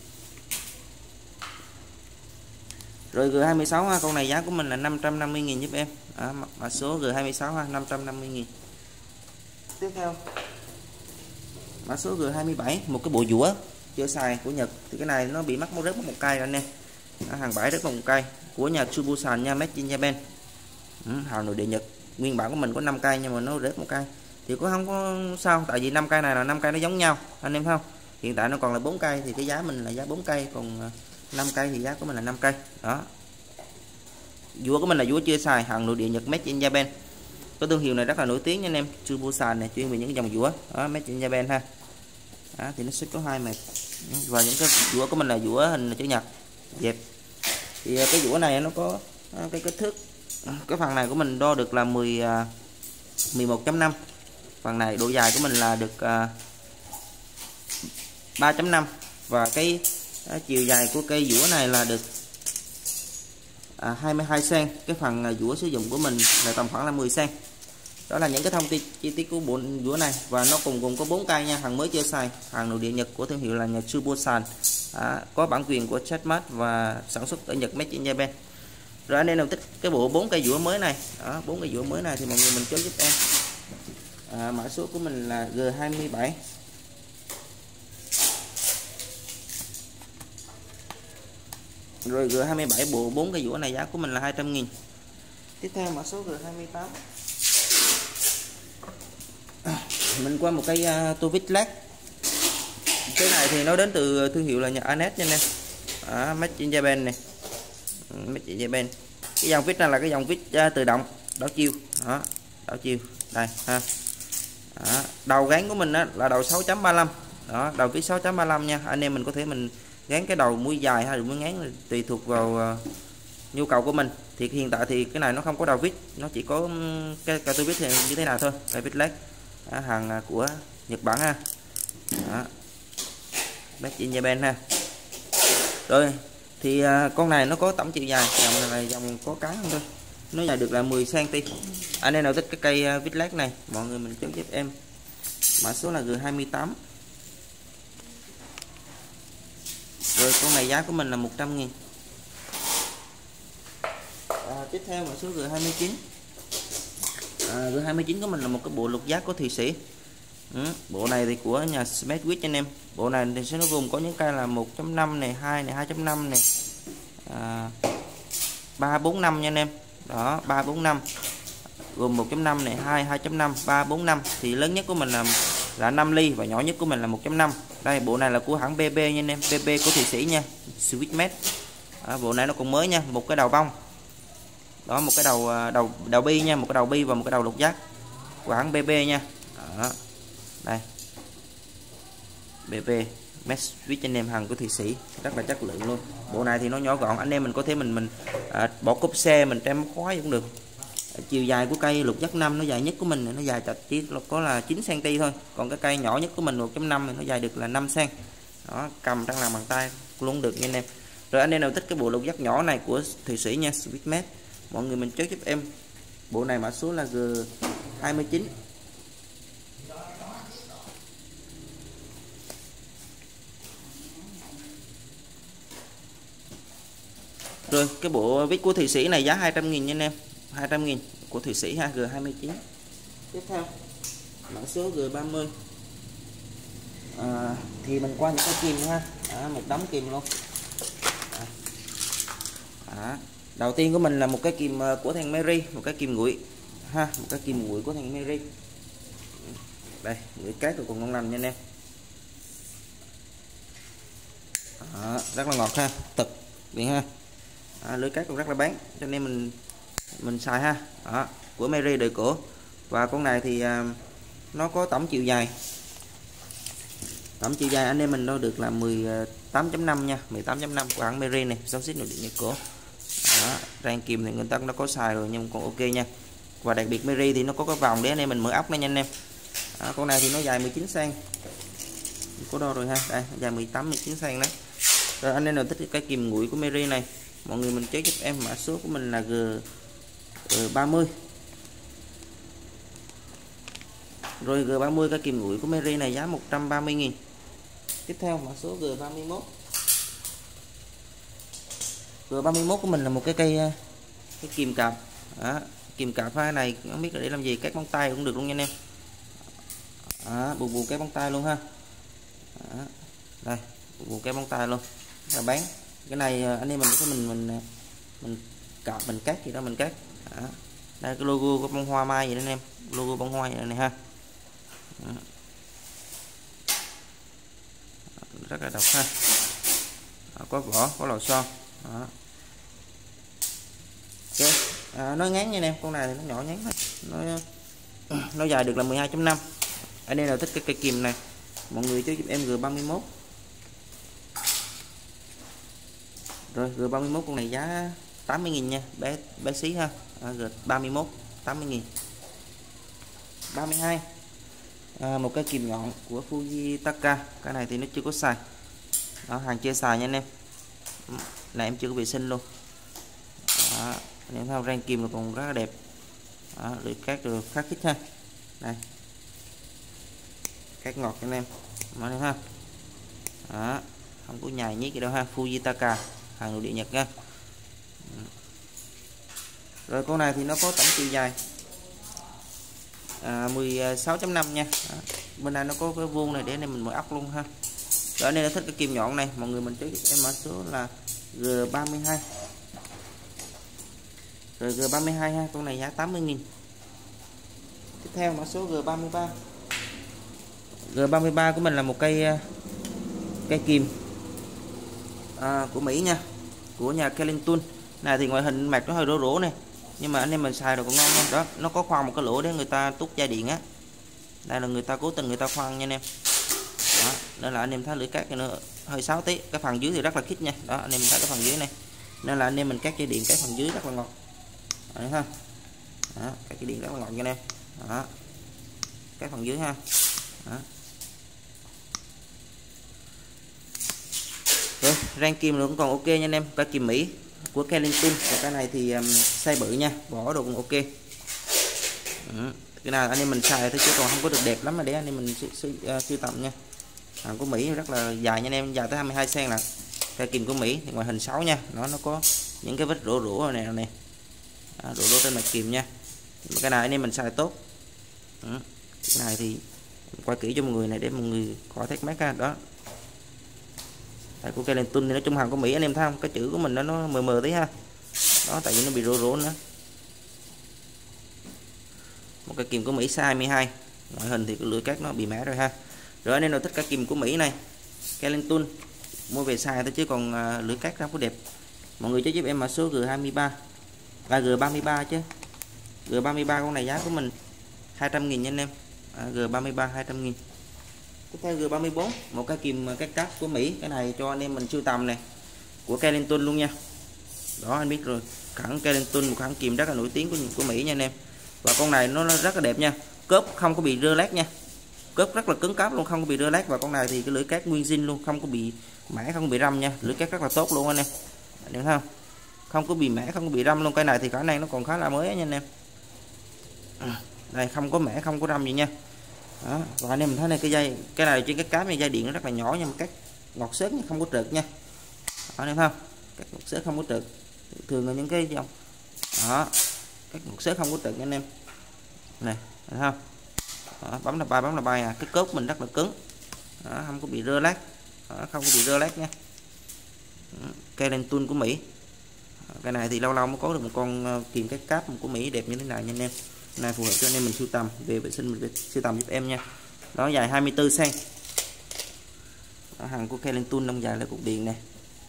Rồi G26 ha, con này giá của mình là 550.000 giúp em. Mã số G26 ha, 550.000. Tiếp theo mã số G27, một cái bộ dũa chưa xài của Nhật. Thì cái này nó bị mắc rớt một cây rồi anh em. Hàng bãi rớt một cây của nhà Tsubusan nha, Made in Japan. Hàng nội địa Nhật. Nguyên bản của mình có 5 cây nhưng mà nó rớt một cây. Thì cũng không có sao, tại vì 5 cây này là 5 cây nó giống nhau anh em thấy không? Hiện tại nó còn là 4 cây thì cái giá mình là giá 4 cây, còn 5 cây thì giá của mình là 5 cây. Đó, dũa của mình là dũa chưa xài, hàng nội địa Nhật, Made in Japan. Cái thương hiệu này rất là nổi tiếng nha anh em, Tsubusan này, chuyên về những cái dòng dũa. Đó, Made in Japan ha. Đó, thì nó sẽ có 2 mệt. Và những cái dũa của mình là dũa hình chữ nhật dẹp. Thì cái dũa này nó có cái kích thước, cái phần này của mình đo được là 11.5. Phần này độ dài của mình là được 3.5. Và cái chiều dài của cây dũa này là được 22 cm. Cái phần dũa sử dụng của mình là tầm khoảng là 10 cm. Đó là những cái thông tin chi tiết của bộ dũa này. Và nó cùng có 4 cây nha, hàng mới chưa xài, hàng nội địa Nhật của thương hiệu là nhà Tsubusan. Có bản quyền của trademark và sản xuất ở Nhật, Made in Japan. Rồi anh em nào thích cái bộ 4 cây dũa mới này, 4 cây dũa mới này thì mọi người mình chốt giúp em. Mã số của mình là G27. Rồi G27 bộ 4 cây dũa này giá của mình là 200.000. Tiếp theo mã số G28. mình qua một cái tua vít led. Cái này thì nó đến từ thương hiệu là nhà Anet nha anh em. Made in Japan này. Made in Japan. Cái dòng vít này là cái dòng vít tự động đảo chiều. Đó, đảo chiều. Đây ha. Đó, đầu gắn của mình á, là đầu 6.35. Đó, đầu vít 6.35 nha. Anh em mình có thể mình gắn cái đầu mũi dài hay mũi ngắn tùy thuộc vào nhu cầu của mình. Thì hiện tại thì cái này nó không có đầu vít, nó chỉ có cái tua vít như thế nào thôi, cái vít led hàng của Nhật Bản ha. Đó. Made in Japan ha. Rồi thì con này nó có tổng chiều dài, dòng này là dòng có cái không thôi, nó dài được là 10 cm. Anh em nào thích cái cây vít led này, mọi người mình chốt giúp em mã số là G28. Rồi con này giá của mình là 100.000. Tiếp theo mã số G29. G29 của mình là một cái bộ lục giác của Thụy Sĩ. Bộ này thì của nhà Smithwick anh em. Bộ này thì sẽ nó gồm có những cây là 1.5 này, 2 này, 2.5 này, 3, 4, 5 nha anh em. Đó, 3, 4, 5. Gồm 1.5 này, 2, 2.5, 3, 4, 5. Thì lớn nhất của mình là 5 ly và nhỏ nhất của mình là 1.5. Đây, bộ này là của hãng BB nha anh em, BB của Thụy Sĩ nha, Swissmed. Bộ này nó còn mới nha, một cái đầu bông. Đó, một cái đầu bi nha, một cái đầu bi và một cái đầu lục giác của hãng BB nha. Đó. Đây. BB Smithwick anh em, hàng của Thụy Sĩ, rất là chất lượng luôn. Bộ này thì nó nhỏ gọn, anh em mình có thể mình bỏ cốp xe mình treo móc khóa cũng được. Chiều dài của cây lục giác 5 nó dài nhất của mình nó dài chỉ có là 9 cm thôi, còn cái cây nhỏ nhất của mình 1.5 thì nó dài được là 5 cm. Đó, cầm trong làm bàn tay luôn được nha anh em. Rồi anh em nào thích cái bộ lục giác nhỏ này của Thụy Sĩ nha, Swissmed, mọi người mình chốt giúp em. Bộ này mã số là G29. Rồi cái bộ vít của Thụy Sĩ này giá 200.000 nha anh em, 200.000 của Thụy Sĩ ha, G29. Tiếp theo mã số G30. Thì mình qua những cái kìm ha, một đống kìm luôn. Đầu tiên của mình là một cái kìm của thằng Mary, một cái kìm nguội ha, một cái kìm nguội của thằng Mary. Đây, nguội cát rồi còn ngon lành nha anh em. Rất là ngọt ha, tật biển ha. Lưới cát cũng rất là bán cho nên mình xài ha. Đó, của Mary đời cổ. Và con này thì nó có tổng chiều dài anh em mình đo được là 18.5 nha, 18.5 của hãng Mary này, xấu xít nội địa Nhật cổ. Rang kìm thì người ta nó có xài rồi nhưng còn ok nha. Và đặc biệt Mary thì nó có cái vòng để anh em mình mở ốc này nha anh em. Con này thì nó dài 19 cm, có đo rồi ha, đây dài 18 19 cm đấy. Rồi anh em nào thích cái kìm nguội của Mary này, mọi người mình check giúp em, mã số của mình là G30. Rồi G30 cái kìm nguội của Mary này giá 130.000. Tiếp theo mã số G31. G31 của mình là một cái kìm cạp. Kìm cạp pha này không biết là để làm gì, các móng tay cũng được luôn nha anh em. Buộc cái móng tay luôn ha. Đây, buộc cái móng tay luôn. Là bán. Cái này anh em mình có mình cạp mình cắt gì đó mình cắt. Đây cái logo của bông hoa mai vậy đó anh em, logo bông hoa vậy này ha. Rất là độc ha. Có vỏ, có lò xo. Ok. Nó ngắn nha anh em, con này thì nó nhỏ nhắn thôi. Nó dài được là 12.5. Anh em nào thích cái cây kìm này, mọi người cho giúp em G31. Rồi G31 con này giá 80.000 nha, bé xí ha. G31 80.000. 32. Một cái kìm nhọn của Fujitaka, cái này thì nó chưa có xài. Đó, hàng chưa xài nha anh em. Này em chưa có vệ sinh luôn. Anh em thấy rang kìm là còn rất là đẹp. Lưỡi cát được khá khít ha. Đây. Cát ngọt cho anh em. Mọi người ha. Không có nhài nhít gì đâu ha, Fujitaka, hàng nội địa Nhật nha. Rồi con này thì nó có tổng chiều dài 16.5 nha. Bên này nó có cái vuông này để anh em mình mở ốc luôn ha. Rồi anh em thích cái kìm nhọn này, mọi người mình cho em mã số là G32. Rồi G32 ha, con này giá 80.000. Tiếp theo mã số G33. G33 của mình là một cây kìm của Mỹ nha, của nhà Kellington. Này thì ngoại hình mặt nó hơi rỗ rỗ này, nhưng mà anh em mình xài rồi cũng ngon nha. Đó, nó có khoan một cái lỗ để người ta tút dây điện á. Đây là người ta cố tình người ta khoan nha anh em. Đó, nên là anh em thấy lưỡi cát này nó hơi xáo tí. Cái phần dưới thì rất là khít nha. Đó, anh em thấy cái phần dưới này. Nên là anh em mình cắt dây điện cái phần dưới rất là ngọt. Đấy ha. Đó, cắt dây điện rất là ngọt nha anh em. Đó. Cái phần dưới ha. Đó. Rồi, rang kim nó cũng còn ok nha anh em. Cái kim Mỹ của Kellington. Và cái này thì size bự nha, vỏ đồ cũng ok. Cái nào anh em mình xài thôi chứ còn không có được đẹp lắm, mà để anh em mình sưu tầm nha. Hàng của Mỹ rất là dài nha anh em, dài tới 22 cm là cây kìm của Mỹ. Thì ngoại hình 6 nha, nó có những cái vết rỗ rỗ này nè, rỗ rỗ trên mặt kìm nha. Mà cái này anh em mình xài tốt. Cái này thì quay kỹ cho mọi người này để mọi người khỏi thắc mắc ha. Đó, đây của Kellington thì nói chung hàng của Mỹ anh em thấy không, cái chữ của mình nó mờ mờ tí ha. Đó, tại vì nó bị rỗ rỗ nữa. Một cái kìm của Mỹ size 22, ngoại hình thì cái lưỡi cát nó bị mẻ rồi ha. Rồi anh em nào thích cái kìm của Mỹ này Kellington mua về xài thôi, chứ còn lưỡi cát không có đẹp. Mọi người cho giúp em mã số G23 và G33 chứ. G33 con này giá của mình 200.000 nha anh em. G33 200.000. Tiếp theo G34, một cái kìm cắt cáp của Mỹ. Cái này cho anh em mình sưu tầm này, của Kellington luôn nha. Đó, anh biết rồi, hãng Kellington một hãng kìm rất là nổi tiếng của Mỹ nha anh em. Và con này nó rất là đẹp nha, cốp không có bị rơ lát nha, cốp rất là cứng cáp luôn, không có bị rơ lát. Và con này thì cái lưỡi cát nguyên zin luôn, không có bị mẻ, không bị răm nha, lưỡi cát rất là tốt luôn anh em. Anh em thấy không, không có bị mẻ, không có bị răm luôn. Cái này thì khả năng nó còn khá là mới nha anh em. Đây, không có mẻ, không có răm gì nha. Đó, và anh em mình thấy này, cái này trên cái cáp này dây điện nó rất là nhỏ nhưng mà cắt ngọt xớt nha, không có trượt nha. Đó, anh em thấy không, cắt ngọt xớt không có trượt, thường là những cái dòng đó cắt ngọt xớt không có trượt nha anh em. Này, thấy không? Đó, bấm là bay à. Cái cốt mình rất là cứng. Đó, không có bị rơ lát. Đó, không có bị rơ lát nha. Kellington của Mỹ. Cái này thì lâu lâu mới có được một con kìm cái cáp của Mỹ đẹp như thế này nha anh em. Cái này phù hợp cho anh em mình sưu tầm, về vệ sinh mình sưu tầm giúp em nha. Đó, dài 24 cm. Đó, hàng của Kellington đông dài là cục điện này.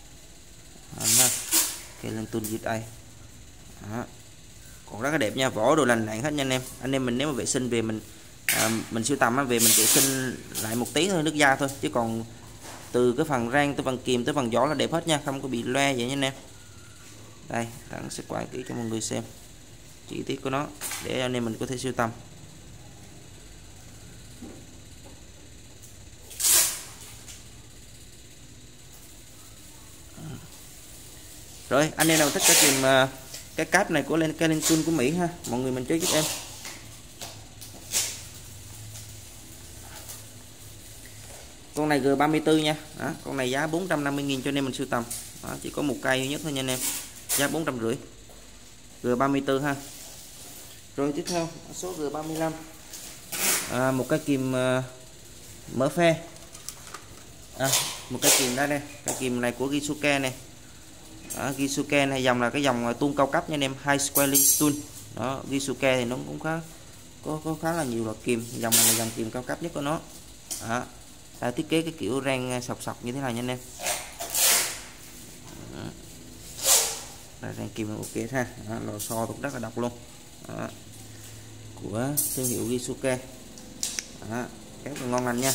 Kellington dưới đây. Đó, còn rất là đẹp nha, vỏ đồ lành lặn hết nha anh em. Anh em mình nếu mà vệ sinh về mình sưu tầm về mình vệ sinh lại một tí thôi, nước da thôi, chứ còn từ cái phần rang tới phần kìm tới phần vỏ là đẹp hết nha, không có bị loe vậy nha anh em. Đây, Thắng sẽ quay kỹ cho mọi người xem chi tiết của nó để anh em mình có thể sưu tầm. Rồi, anh em nào thích cái kìm cái cáp này của Kellington của Mỹ ha, mọi người mình chơi giúp em. Con này G34 nha. Đó, con này giá 450.000 cho anh em mình sưu tầm. Đó, chỉ có một cây duy nhất thôi nha anh em. Giá 450. G34 ha. Rồi tiếp theo số G35. Một cái kìm mở phe. Một cái kìm đây, cái kìm này của Gisuke này. Gisuke này dòng là cái dòng tuôn cao cấp nha anh em, High Quality Tool. Đó, Gisuke thì nó cũng có khá là nhiều loại kìm, dòng này là dòng kìm cao cấp nhất của nó. Đó, thiết kế cái kiểu rang sọc như thế này nha anh em. Đây, rang kìm ok ha. Lò xo cũng rất là độc luôn. Đó, của thương hiệu Gisuke. Rất là ngon lành nha.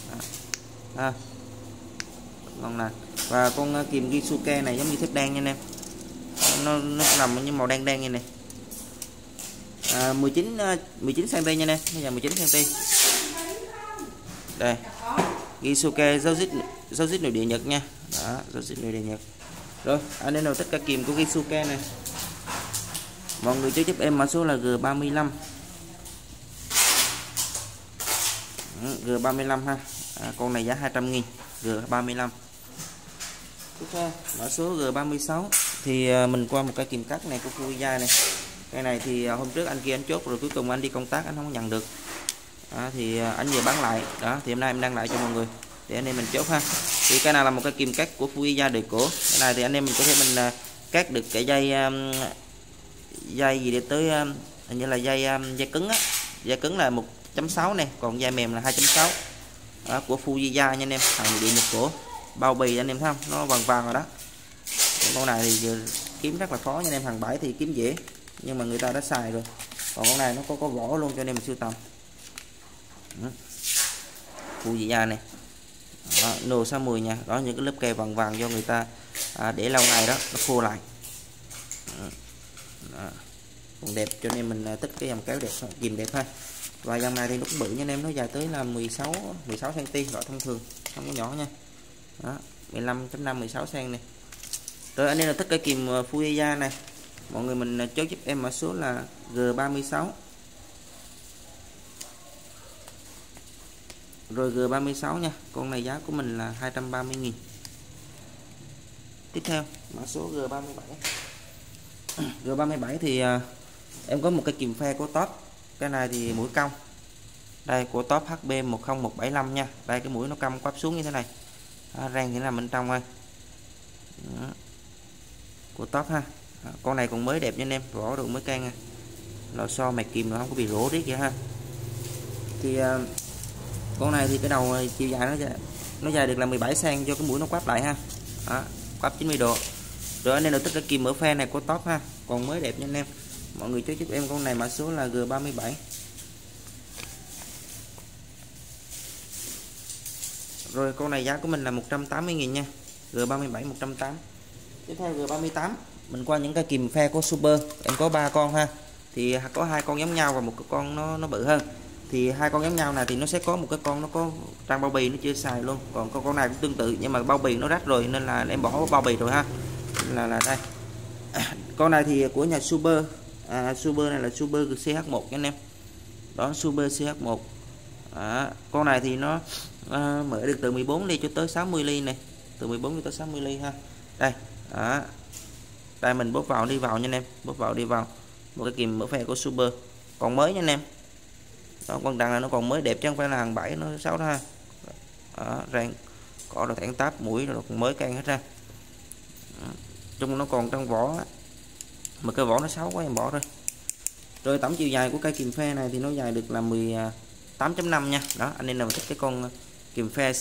Ngon lành. Và con kìm Gisuke này giống như thép đen nha anh em, nó nằm như màu đen đen như này. 19 cm nha anh em, bây giờ 19 cm. Đây, Gisuke dấu dít nội địa Nhật nha. Đó, dấu dít nội địa Nhật. Rồi, anh em nào thích cái kìm của Gisuke này, mọi người cho giúp em mã số là G35. G35 ha. Con này giá 200.000, G35. Tiếp theo mã số G36 thì mình qua một cái kìm cắt này của Fujiya này. Cái này thì hôm trước anh kia anh chốt rồi, cuối cùng anh đi công tác anh không nhận được. Thì anh vừa bán lại. Đó, thì hôm nay em đăng lại cho mọi người để anh em mình chốt ha. Thì cái này là một cái kìm cắt của Fujiya đời cổ. Cái này thì anh em mình có thể mình cắt được cái dây gì để tới hình như là dây cứng á. Dây cứng là 1.6 này, còn dây mềm là 2.6. của Fujiya nha anh em, hàng điện Nhật Cổ, bao bì anh em thấy không, nó vàng vàng rồi đó. Con này thì giờ kiếm rất là khó nha anh em, hàng bãi thì kiếm dễ nhưng mà người ta đã xài rồi, còn con này nó có vỏ luôn cho anh em mình sưu tầm. Fujiya này, No60 nha, đó những cái lớp keo vàng vàng do người ta để lâu ngày đó nó khô lại. Còn đẹp cho nên mình thích cái dòng kéo đẹp, kìm đẹp ha. Và dòng này thì nó cũng bự nha anh em, nó dài tới là 16 cm, loại thông thường không có nhỏ nha. Đó, 15.5 16 cm này. Rồi anh em là thích cái kìm Fujiya này, mọi người mình chốt giúp em mã số là G36. Rồi G36 nha, con này giá của mình là 230.000. Tiếp theo mã số G37. G37 thì em có một cái kìm phe của top, cái này thì mũi cong đây của top HB10175 nha. Đây cái mũi nó cong quắp xuống như thế này, rang thì nằm bên trong đây. Của top ha. Con này còn mới đẹp nha anh em, vỏ được mới can nha, lò xo mạch kìm nó không có bị rỗ riết vậy ha. Thì con này thì cái đầu chiều dài nó dài được là 17 cm do cái mũi nó quắp lại ha. Đó, quắp 90 độ. Rồi anh em được tất cả kìm mở phe này của top ha, còn mới đẹp nha anh em. Mọi người chốt giúp em con này mã số là G37. Rồi con này giá của mình là 180.000 nha. G37 180. Tiếp theo G38, mình qua những cái kìm phe của Super, em có 3 con ha. Thì có 2 con giống nhau và một cái con nó bự hơn. Thì 2 con giống nhau này thì nó sẽ có một cái con nó có trang bao bì nó chưa xài luôn, còn con này cũng tương tự nhưng mà bao bì nó rách rồi nên là em bỏ bao bì rồi ha. Là đây. Con này thì của nhà Super. Super này là Super CH1 nha anh em. Đó, Super CH1. Con này thì nó mở được từ 14 ly cho tới 60 ly này, từ 14 cho tới 60 ly ha. Đây. Đây mình bóp vào đi vào nha anh em, bóp vào đi vào. Một cái kìm mở phe của Super, còn mới nha anh em. Đó, con đằng là nó còn mới đẹp chứ không phải là hàng bãi nó xấu đó ha. Rang cỏ đồ thẳng táp mũi rồi còn mới can hết ra. Chung nó còn trong vỏ mà cái vỏ nó xấu quá em bỏ rồi. Rồi tổng chiều dài của cây kìm phe này thì nó dài được là 18.5 nha. Đó, anh em nào thích cái con kìm phe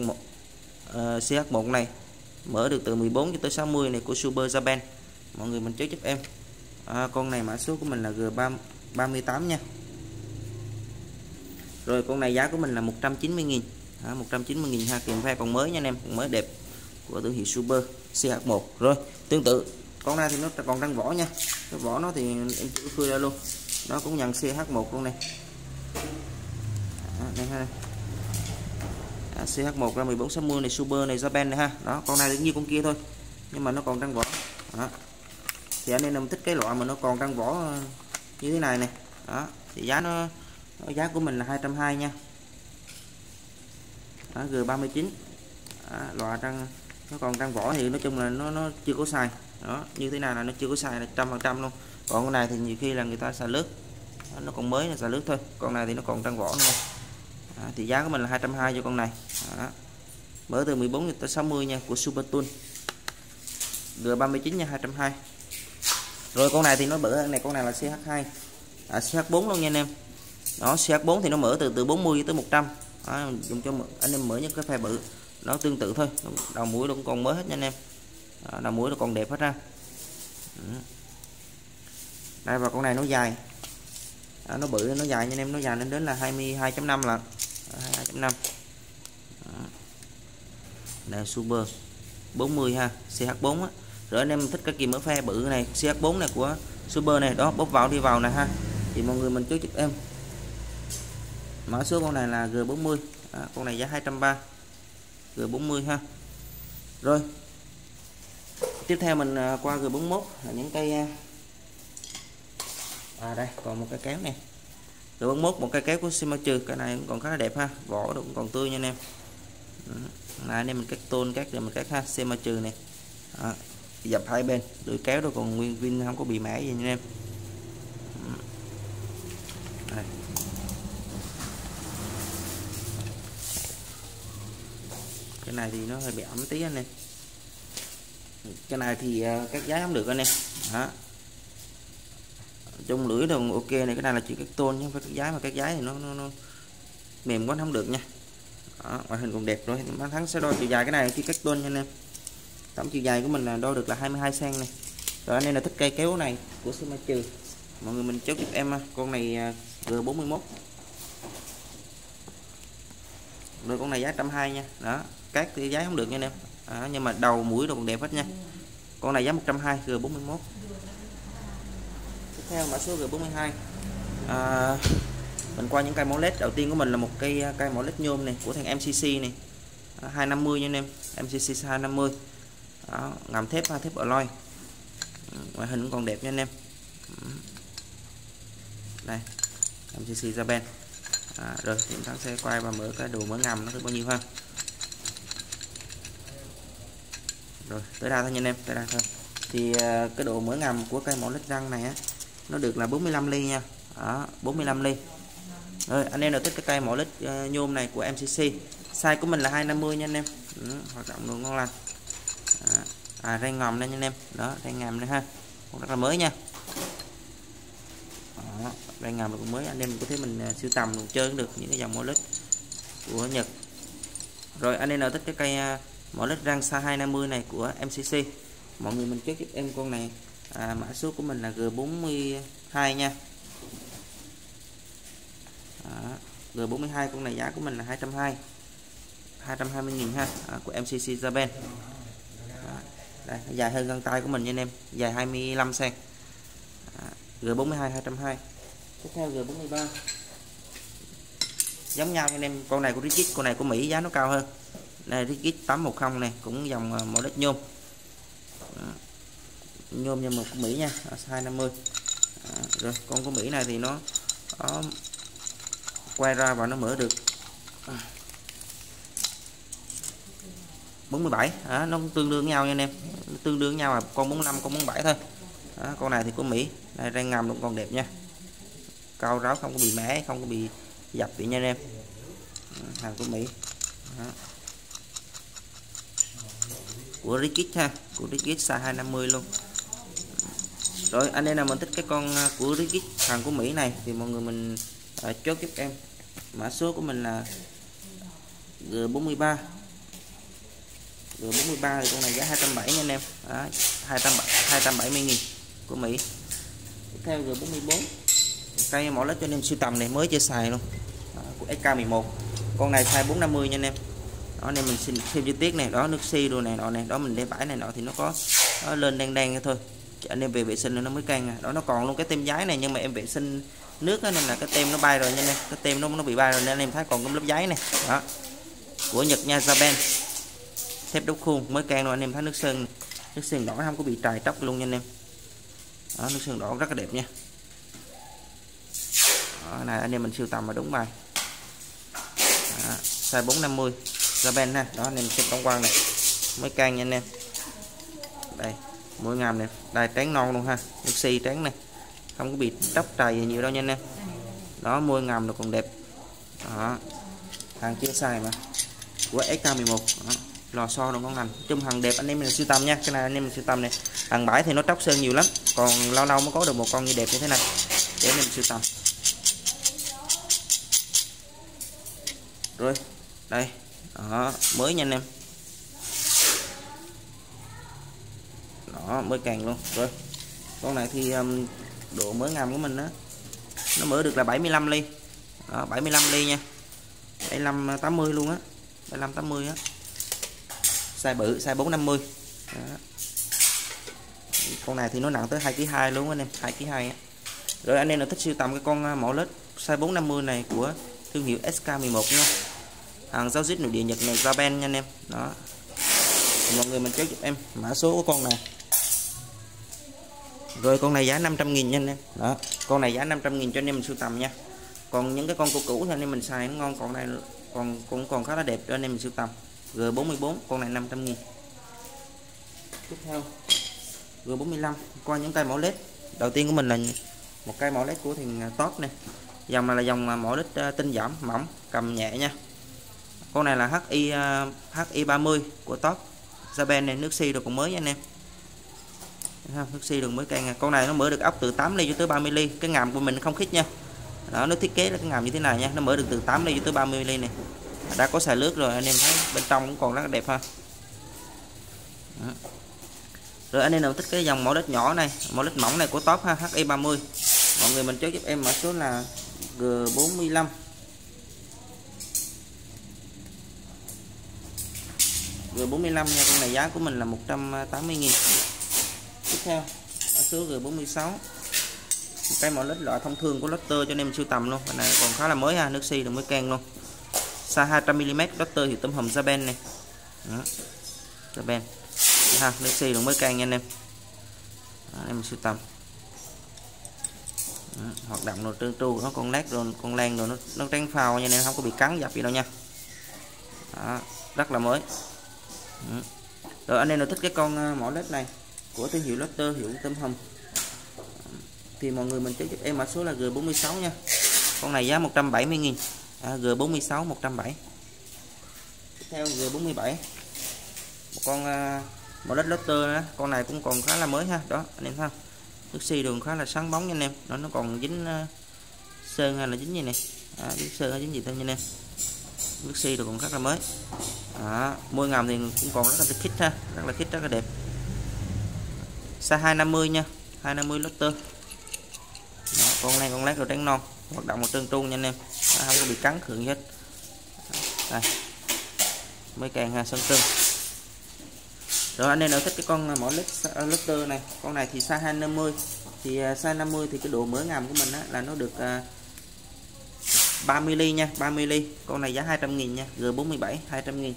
CH1 này, mở được từ 14 cho tới 60 này của Super Japan, mọi người mình chốt giúp em. Con này mã số của mình là G38 nha. Rồi con này giá của mình là 190.000. 190.000 ha, kìm phe còn mới nha anh em, còn mới đẹp của thương hiệu Super CH1. Rồi tương tự con này thì nó còn đang vỏ nha, cái vỏ nó thì em chưa phơi ra luôn, nó cũng nhận CH1 luôn này. Đây ha. CH1 ra 1460 này, Super này, Japan này ha. Đó, con này cũng như con kia thôi nhưng mà nó còn đang vỏ. Đó, thì anh em thích cái loại mà nó còn đang vỏ như thế này này. Đó, thì giá của mình là 220 nha. Đó, G39. Loại nó còn đang vỏ thì nói chung là nó chưa có xài. Đó, như thế nào là nó chưa có xài là 100% luôn. Còn con này thì nhiều khi là người ta xài lướt, nó còn mới là xài lướt thôi, con này thì nó còn đang vỏ nữa. Thì giá của mình là 220 cho con này. Mở từ 14 tới 60 nha, của Super Tool G39 nha, 220. Rồi con này thì nó bự hơn này, con này là CH2, CH4 luôn nha anh em. Đó, CH4 thì nó mở từ 40 tới 100. Dùng cho anh em mở những cái phe bự, nó tương tự thôi, đầu mũi nó cũng còn mới hết nha anh em. Đầu mũi nó còn đẹp hết ra. Đây, và con này nó dài, nó bự, nó dài nha anh em, nó dài lên đến là 22.5 là 22.5. Đây Super 40 ha, CH4 á. Rồi anh em thích cái kìm mở phe bự này, CH4 này của Super này, đó, bóp vào đi vào này ha. Thì mọi người mình chốt giúp em mã số con này là G40. Con này giá 230, G40 ha. Rồi tiếp theo mình qua G41 là những cây đây còn một cái kéo này, G41 một cây kéo của Shimano, cái này cũng còn khá là đẹp ha, vỏ cũng còn tươi nha anh em. Này anh em mình cắt tôn cắt rồi mình cắt ha, Shimano này. Dập hai bên, lưỡi kéo đó còn nguyên vin, không có bị mẻ gì nha anh em. Đây. Cái này thì nó hơi bị ẩm tí anh em. Cái này thì cắt giấy không được anh em. Trong lưỡi đồng ok này, cái này là chỉ cắt tôn chứ không phải cắt giấy, mà cắt giấy thì nó mềm quá không được nha. Đó, ngoại hình còn đẹp. Rồi Thắng sẽ đo chiều dài cái này khi cắt tôn nha anh em. Tổng chiều dài của mình là đo được là 22 cm này. Rồi anh em là thích cây kéo này của Sơn Mai Trừ, mọi người mình chốt giúp em con này G41. Rồi con này giá 120 nha. Đó, cát thì giá không được nha anh em. Nhưng mà đầu mũi đồ còn đẹp hết nha. Con này giá 120 G41. Tiếp theo mã số G42. Mình qua những cây mỏ led. Đầu tiên của mình là một cây mỏ led nhôm này của thằng MCC này, 250 nha anh em. MCC 250. Đó, ngầm thép alloy. Ngoại hình cũng còn đẹp nha anh em. Đây, MCC Japan. Rồi chúng ta sẽ quay và mở cái đồ mở ngầm nó được bao nhiêu ha. Rồi tới đây thôi nha anh em, tới đây thôi. Thì cái độ mở ngầm của cây mỏ led răng này á, nó được là 45 ly nha. Đó, 45 ly. Rồi anh em nào thích cái cây mỏ led nhôm này của MCC, size của mình là 250 nha anh em. Hoạt động đồ ngon lành. Ray ngầm đây nha anh em. Đó, ray ngầm đây ha, cũng rất là mới nha. Đó, ray ngầm cũng mới, anh em có thể mình sưu tầm mình chơi cũng được những cái dòng mỏ led của Nhật. Rồi anh em nào thích cái cây mỏ led răng size 250 này của MCC, mọi người mình check giúp em con này. Mã số của mình là G42 nha. G42 con này giá của mình là 220.000 ha, của MCC Japan. Đây, dài hơn găng tay của mình nha anh em, dài 25 cm. G42 220. Tiếp theo G43 giống nhau anh em, con này của Rigid, con này của Mỹ giá nó cao hơn. Đây Rigid 810 này, cũng dòng mỏ led nhôm. Nhôm nhưng mà của Mỹ nha, 250. Rồi con của Mỹ này thì nó quay ra và nó mở được 47. Nó cũng tương đương nhau nha anh em, tương đương nhau là con 45 con 47 thôi. Con này thì của Mỹ. Đây ray ngầm cũng còn đẹp nha, cao ráo không có bị mẻ, không có bị dập bị nha anh em. Hàng của Mỹ. Của Rigid ha, của Rigid size 250 luôn. Rồi anh em nào mình thích cái con của Rigid hàng của Mỹ này thì mọi người mình chốt giúp em. Mã số của mình là G43. G43 thì con này giá 270 nha anh em. 270.000 của Mỹ. Tiếp theo G44, cây mỏ led cho anh em sưu tầm này, mới chưa xài luôn, của SK11. Con này size 450 nha anh em. Đó, anh em mình xem chi tiết này, đó nước xi đồ này nọ này, đó mình để bãi này nọ thì nó có lên đen thôi. Anh em về vệ sinh nó mới căng. Đó nó còn luôn cái tem giấy này, nhưng mà em vệ sinh nước đó, nên là cái tem nó bay rồi nha anh em, cái tem nó bị bay rồi nên anh em thấy còn cái lớp giấy này. Đó, của Nhật nha, Japan, thép đúc khuôn mới can rồi anh em thấy nước sơn đỏ không có bị trài tróc luôn nha anh em. Đó, nước sơn đỏ rất là đẹp nha. Đó, này anh em mình sưu tầm mà đúng bài. Đó, size 450 Japan ha. Đó anh em xem tổng quan này, mới can nha anh em. Đây mũi ngàm này, đây trắng non luôn ha, nước xi trắng này, không có bị tróc trầy nhiều đâu nha anh em. Đó, môi ngầm nó còn đẹp. Đó, hàng chưa xài mà, của SK11. Đó, lò xo nó ngon lành, chung hàng đẹp anh em mình sưu tầm nha. Cái này anh em mình sưu tầm này, hàng bãi thì nó tróc sơn nhiều lắm, còn lâu lâu mới có được một con như đẹp như thế này để anh em sưu tầm. Rồi đây, đó, mới nha anh em. Đó, mới càng luôn. Rồi con này thì độ mở ngầm của mình đó, nó mở được là 75 ly. Đó, 75 ly nha, 75 80 luôn á, 75 80 á, size bự, size 450. Đó. Con này thì nó nặng tới 2,2 kg luôn anh em, 2,2 kg á. Rồi anh em nào thích sưu tầm cái con mỏ led size 450 này của thương hiệu SK11 nha, hàng giao dịch nội địa Nhật này, Japan nha anh em. Đó, mọi người mình chốt giúp em mã số của con này. Rồi con này giá 500.000 nha anh em. Đó, con này giá 500.000 cho anh em mình sưu tầm nha. Còn những cái con cũ thì anh em mình xài nó ngon, còn này cũng còn khá là đẹp cho anh em mình sưu tầm. G44 con này 500.000. Tiếp theo G45, qua những cây mỏ led. Đầu tiên của mình là một cây mỏ led của thằng Top này. Dòng này là dòng mỏ led tinh giảm mỏng, cầm nhẹ nha. Con này là HI30 của Top Japan này, nước xi rồi còn mới nha anh em. Nước xi đường mới can. Con này nó mở được ốc từ 8 ly cho tới 30 ly. Cái ngàm của mình không khít nha. Đó, nó thiết kế là cái ngàm như thế này nha, nó mở được từ 8 ly cho tới 30 ly này. đã có xài lướt rồi, anh em thấy bên trong cũng còn rất là đẹp ha. Rồi anh em nào thích cái dòng mẫu led nhỏ này, mẫu led mỏng này của Top ha, HI30, mọi người mình chốt giúp em mã số là G45. G45 nha, con này giá của mình là 180.000. Tiếp theo mã số G46, một cái mẫu led loại thông thường của Lotte cho anh em sưu tầm luôn. Cái này còn khá là mới ha, nước xi được mới can luôn. Size 200mm, Lotte thì tấm hầm Japan này. Đó. Japan. Ha, nước xi được mới can nha anh em. Đó, em sưu tầm. Đó, hoạt động rồi trơn tru, nó con led rồi con lan rồi nó tránh phao nha anh em, không có bị cắn dập gì đâu nha. Đó, rất là mới. Đó. Rồi anh em nào thích cái con mẫu led này của thương hiệu Lotte, hiệu tấm hầm, thì mọi người mình chốt giúp em mã số là G46 nha. Con này giá 170.000. G46 170. Tiếp theo G47, một con mẫu led Lotte đó. Con này cũng còn khá là mới ha. Đó anh em thấy không, nước xi đường khá là sáng bóng nha anh em. Nó còn dính sơn hay là dính gì này, dính sơn hay dính gì thôi nha anh em. Nước xi được còn rất là mới. Môi ngầm thì cũng còn rất là khít ha, rất là khít, rất là đẹp. Size 250 nha, 250 Lotte. Đó, con này con led rồi trắng non, hoạt động một trơn tru nha anh em. Đó, không có bị cắn khử gì hết. Đây mới càng ha, sân trưng. Rồi anh em nào thích cái con mẫu led Lotte này, con này thì size 250, thì size 50 thì cái độ mở ngàm của mình á, là nó được 30mm nha, 30mm. Con này giá 200.000 nha, G47 200.000.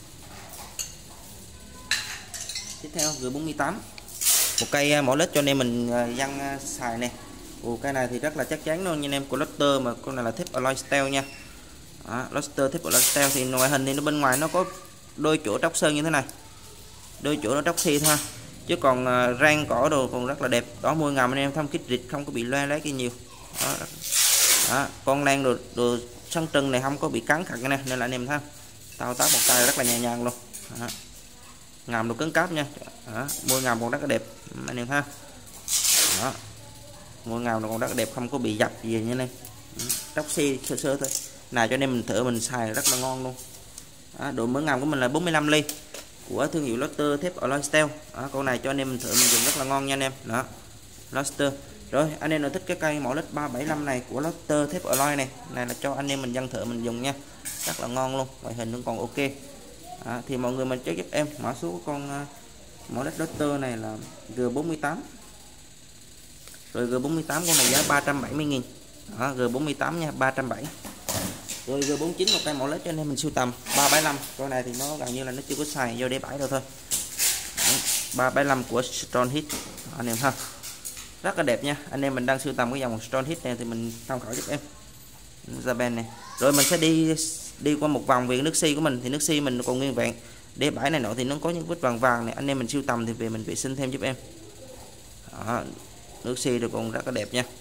Tiếp theo G48, một cây mẫu led cho anh em mình dân xài nè. Cây này thì rất là chắc chắn luôn nha anh em, của Lotte, mà con này là thép alloy steel nha. Lotte thép alloy steel thì ngoại hình thì nó bên ngoài nó có đôi chỗ tróc sơn như thế này, đôi chỗ nó tróc xi thôi, chứ còn rang cỏ đồ còn rất là đẹp. Đó, môi ngầm anh em thăm kít rịt, không có bị loe lấy kia nhiều. Đó, con lan đồ sân trưng này không có bị cắn khặt nè, nên là anh em thấy thao tác một tay rất là nhẹ nhàng luôn. Đó. Ngầm đồ cứng cáp nha. Đó, môi ngầm còn rất là đẹp anh em ha. Đó, môi ngầm nó còn rất là đẹp, không có bị dập gì nha anh em. Tróc xi sơ sơ thôi. Nào cho anh em mình thử mình xài rất là ngon luôn. Đó, độ mở ngầm của mình là 45 ly của thương hiệu Lotte thép alloy steel. Con này cho anh em mình thử mình dùng rất là ngon nha anh em. Đó, Lotte. Rồi anh em nào thích cái cây mẫu led 375 này của Lotte thép alloy này là cho anh em mình dân thử mình dùng nha, rất là ngon luôn, ngoại hình nó còn ok. Thì mọi người mình chốt giúp em mã số của con mẫu led Lotte này là G48. Rồi G48 con này giá 370.000. G48 nha, 370. Rồi G49, một cây mẫu led cho anh em mình sưu tầm 375. Con này thì nó gần như là nó chưa có xài do để bãi đâu thôi. 375 của Strong Hit anh em ha, rất là đẹp nha. Anh em mình đang sưu tầm cái dòng Strong Hit này thì mình tham khảo giúp em Japan này. Rồi mình sẽ đi qua một vòng về nước xi của mình, thì nước xi mình còn nguyên vẹn, để bãi này nọ thì nó có những vết vàng vàng này, anh em mình sưu tầm thì về mình vệ sinh thêm giúp em. Đó, nước xi được còn rất là đẹp nha.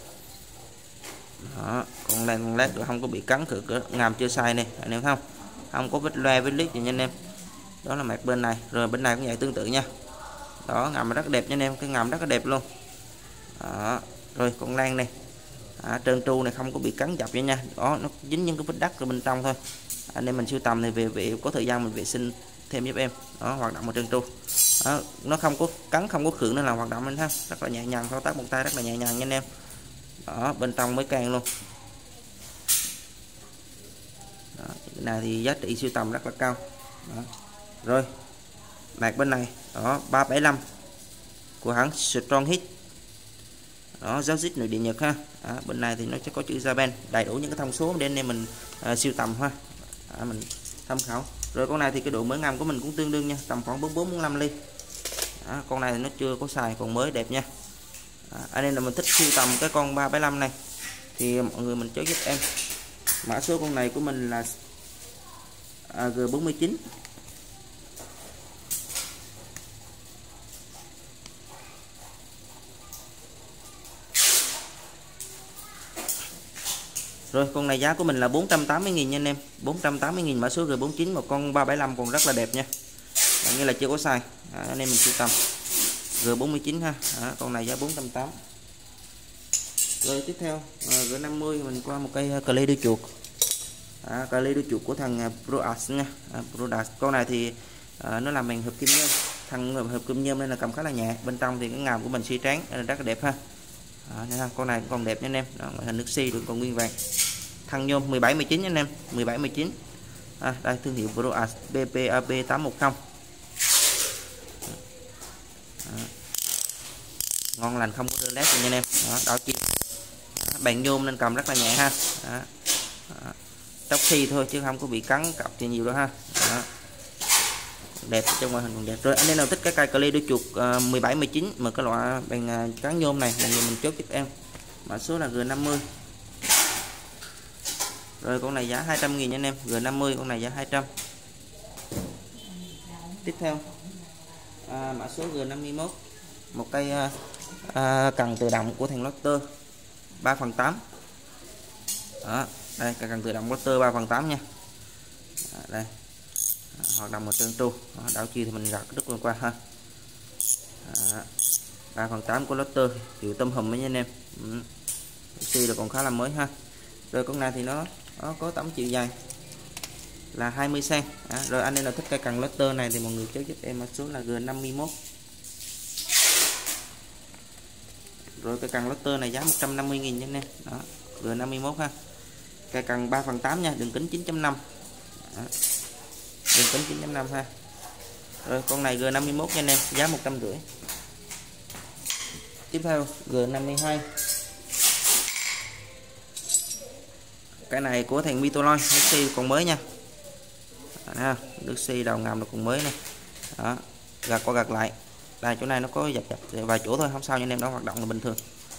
Đó, con led được không có bị cắn khử, ngàm chưa sai này anh em thấy không, không có vết loe vết lít gì nha anh em. Đó là mặt bên này, rồi bên này cũng vậy tương tự nha. Đó, ngàm rất đẹp nha anh em, cái ngàm rất là đẹp luôn. Đó, rồi con lan này trơn tru này, không có bị cắn dập nha. Đó, nó dính những cái vết đất ở bên trong thôi, anh em mình sưu tầm thì về có thời gian mình vệ sinh thêm giúp em. Đó, hoạt động ở trơn tru. Đó, nó không có cắn, không có khử nên là hoạt động anh ha, rất là nhẹ nhàng, thao tác một tay rất là nhẹ nhàng nha anh em. Đó, bên trong mới can luôn. Đó, cái này thì giá trị sưu tầm rất là cao. Đó. Rồi mặt bên này, đó 375 của hãng Strong Hit. Đó, giáo dít nội địa Nhật ha. Đó, bên này thì nó sẽ có chữ Japan, đầy đủ những cái thông số để anh em mình sưu tầm ha. Mình tham khảo. Rồi con này thì cái độ mở ngầm của mình cũng tương đương nha, tầm khoảng 44-45 ly. Đó, con này thì nó chưa có xài, còn mới đẹp nha. Anh em là mình thích sưu tầm cái con 375 này thì mọi người mình chốt giúp em mã số con này của mình là G49. Rồi con này giá của mình là 480.000 nha anh em, 480.000 mã số G49, một con 375 còn rất là đẹp nha, như là chưa có xài. Anh em mình sưu tầm G49 ha. Con này giá 480. Rồi tiếp theo G50 mình qua một cây clay đuôi chuột. Cali đuôi chuột của thằng Proas nha. Proas con này thì nó làm bằng hợp kim nhôm, thằng hợp kim nhôm nên là cầm khá là nhẹ. Bên trong thì cái ngàm của mình xi trắng rất là đẹp ha. Con này cũng còn đẹp nha anh em. Ngoại hình nước xi vẫn còn nguyên vàng. Thằng nhôm 17 19 nha anh em, 17 19. Đây thương hiệu Proas BPAB 810. Ngon lành, không có rơ lét nha anh em. Đảo chiếc bàn nhôm nên cầm rất là nhẹ ha. Tóc xi thôi chứ không có bị cắn cọc thì nhiều đâu ha. Đẹp, trong ngoại hình còn đẹp. Rồi anh em nào thích cái cây Cali đuôi chuột 17 19 mà cái loại bằng cán nhôm này là người mình chốt giúp em. Mã số là G50. Rồi con này giá 200.000 nha anh em, G50 con này giá 200. Tiếp theo mã số G51, một cây cần tự động của thằng Lotter 3/8. Đây cây cần tự động Lotter 3/8 nha. Đây hoạt động một trơn tru. Đảo chiều thì mình gạt đứt qua ha. 3/8 của Lotter hiệu tôm hùm nha anh em. Xi là còn khá là mới ha. Rồi con này thì nó có tổng chiều dài là 20 cm. Rồi anh em nào thích cây cần Lotter này thì mọi người chốt giúp em mã số là G51. Rồi cây cần Lotter này giá 150.000 nha anh em. G51 ha. Cây cần 3/8 nha, đường kính 9.5. Đường kính 9.5 ha. Rồi con này G51 nha anh em, giá 150. Tiếp theo G52. Cái này của thằng Mitoloi, nước xi còn mới nha. Nước xi đầu ngầm là còn mới này. Gạt qua gạt lại. Đây chỗ này nó có dập vài chỗ thôi, không sao nha anh em, đó hoạt động là bình thường.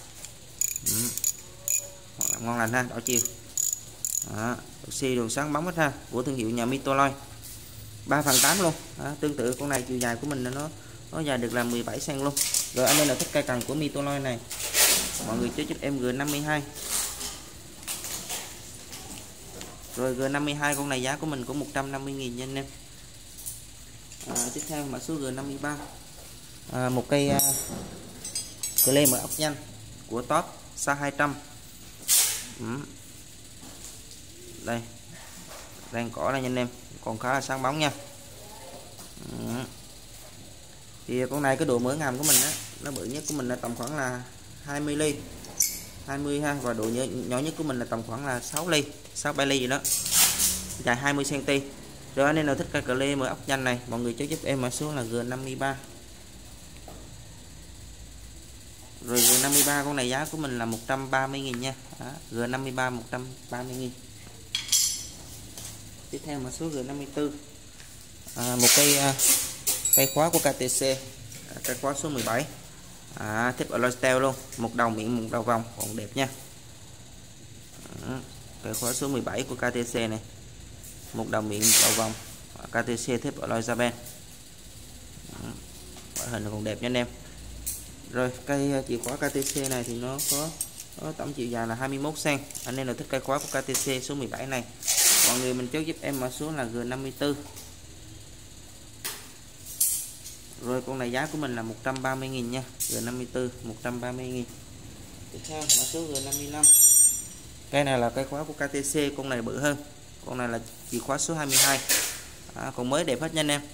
Ngon lành ha, đỏ chiều. Nước xi đường sáng bóng hết ha, của thương hiệu nhà Mitoloi. 3/8 luôn. Tương tự con này chiều dài của mình là nó dài được là 17 cm luôn. Rồi anh em nào thích cây cần của Mitoloi này mọi người chốt giúp em G52. Rồi G52 con này giá của mình cũng 150.000 nha anh em. Tiếp theo mã số G53, một cây clé mở ốc nhanh của Top Sa 200. Đây đang cỏ đây nha anh em, còn khá là sáng bóng nha. Thì con này cái độ mở ngàm của mình á, nó bự nhất của mình là tầm khoảng là 20 ly 20 ha, và độ nhỏ nhất của mình là tầm khoảng là 6 ly 6-7 ly gì đó, dài 20 cm. Rồi anh em nào thích cây cờ lê mở ốc nhanh này mọi người chốt giúp em mã số là G53. Rồi G53 con này giá của mình là 130.000 nha. G53 130.000. Tiếp theo mã số G54, một cây khóa của KTC, cây khóa số 17, tiếp alloy steel luôn, một đầu miệng một đầu vòng, còn đẹp nha. Cây khóa số 17 của KTC này, một đầu miệng một đầu vòng, KTC tiếp alloy Japan, hình còn đẹp nha anh em. Rồi cây chìa khóa KTC này thì nó có tổng chiều dài là 21 cm. Anh em nào thích cây khóa của KTC số 17 này mọi người mình chốt giúp em mã số là G54. Rồi con này giá của mình là 130.000 nha, G54 130.000. Tiếp theo mã số G55. Cái này là cây khóa của KTC, con này bự hơn, con này là chìa khóa số 22, còn mới đẹp hết nha anh em.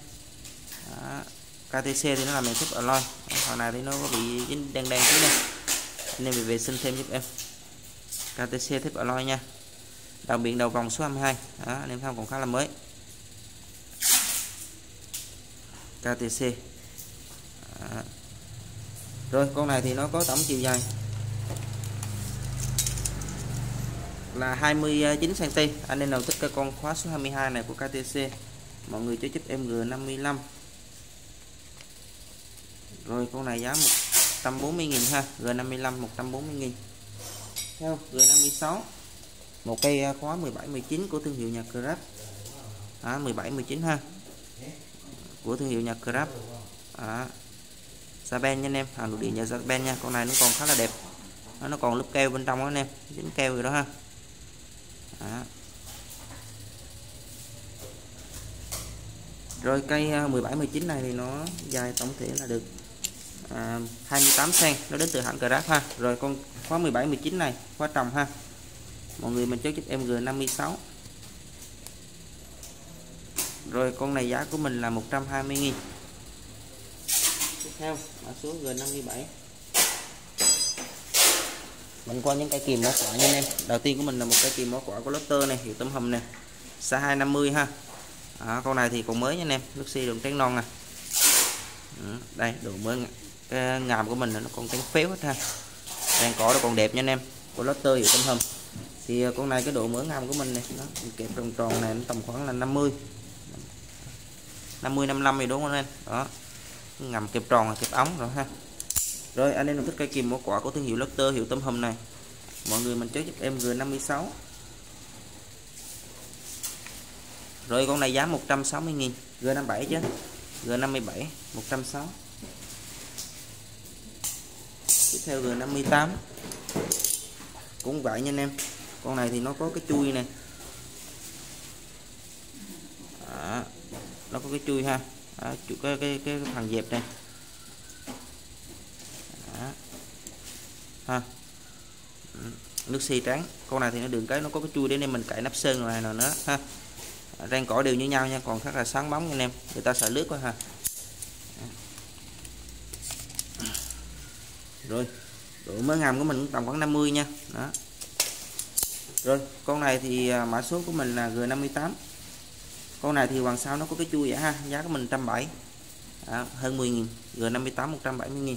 KTC thì nó làm bằng thép alloy, hồi này thì nó có bị dính đen đen tí này, anh em vệ sinh thêm giúp em. KTC thép alloy nha, đầu biển đầu vòng số 22, anh em thấy còn khá là mới. KTC. Rồi con này thì nó có tổng chiều dài là 29 cm. Anh em nào thích cái con khóa số 22 này của KTC mọi người cho giúp em G55. Rồi con này giá 140.000 ha, G55 140.000. Theo G56, một cây khóa 17-19 của thương hiệu nhà Grab, 17-19 ha, của thương hiệu nhà Grab, Japan nha anh em, hàng nội địa nhà Japan nha. Con này nó còn khá là đẹp, nó còn lớp keo bên trong đó anh em, dính keo rồi đó ha. Rồi cây 17-19 này thì nó dài tổng thể là được 28 cm, nó đến từ hãng Grab ha. Rồi con khóa 17-19 này khóa trồng ha, mọi người mình chốt giúp em G56. Rồi con này giá của mình là 120.000. Tiếp theo mã số G57. Mình qua những cây kìm mỏ quả nha anh em. Đầu tiên của mình là một cây kìm mỏ quả của Lotter này, hiệu tấm hùm nè, size 250 ha. Con này thì còn mới nha anh em, nước xi đường trắng non nè. Đây độ mới, cái ngàm của mình là nó còn trắng phéo hết ha. Đang cỏ nó còn đẹp nha anh em, của Lotter hiệu tấm hùm. Thì con này cái độ mở ngàm của mình này, nó kẹp tròn tròn này, nó tầm khoảng là 50 55 thì đúng không anh em. Đó, ngầm kẹp tròn là kẹp ống rồi ha. Rồi anh em nào thích cây kìm mỏ quả của thương hiệu Lotter hiệu tấm hùm này, mọi người mình check giúp em G56. Rồi con này giá 160.000, G57 chứ, G57 160. Tiếp theo G58 cũng vậy nha anh em. Con này thì nó có cái chui này, nó có cái chui ha. Cái phần dẹp này ha, nước xi trắng. Con này thì nó đường cái nó có cái chui để nên mình cạy nắp sơn này nào nữa ha. Rang cỏ đều như nhau nha, còn rất là sáng bóng nha anh em, người ta sợ lướt quá ha. Rồi độ mới ngầm của mình cũng tầm khoảng 50 nha. Đó. Rồi con này thì mã số của mình là G58. Con này thì hoàng sau nó có cái chui vậy ha, giá của mình 170, hơn 10.000, G58 170.000.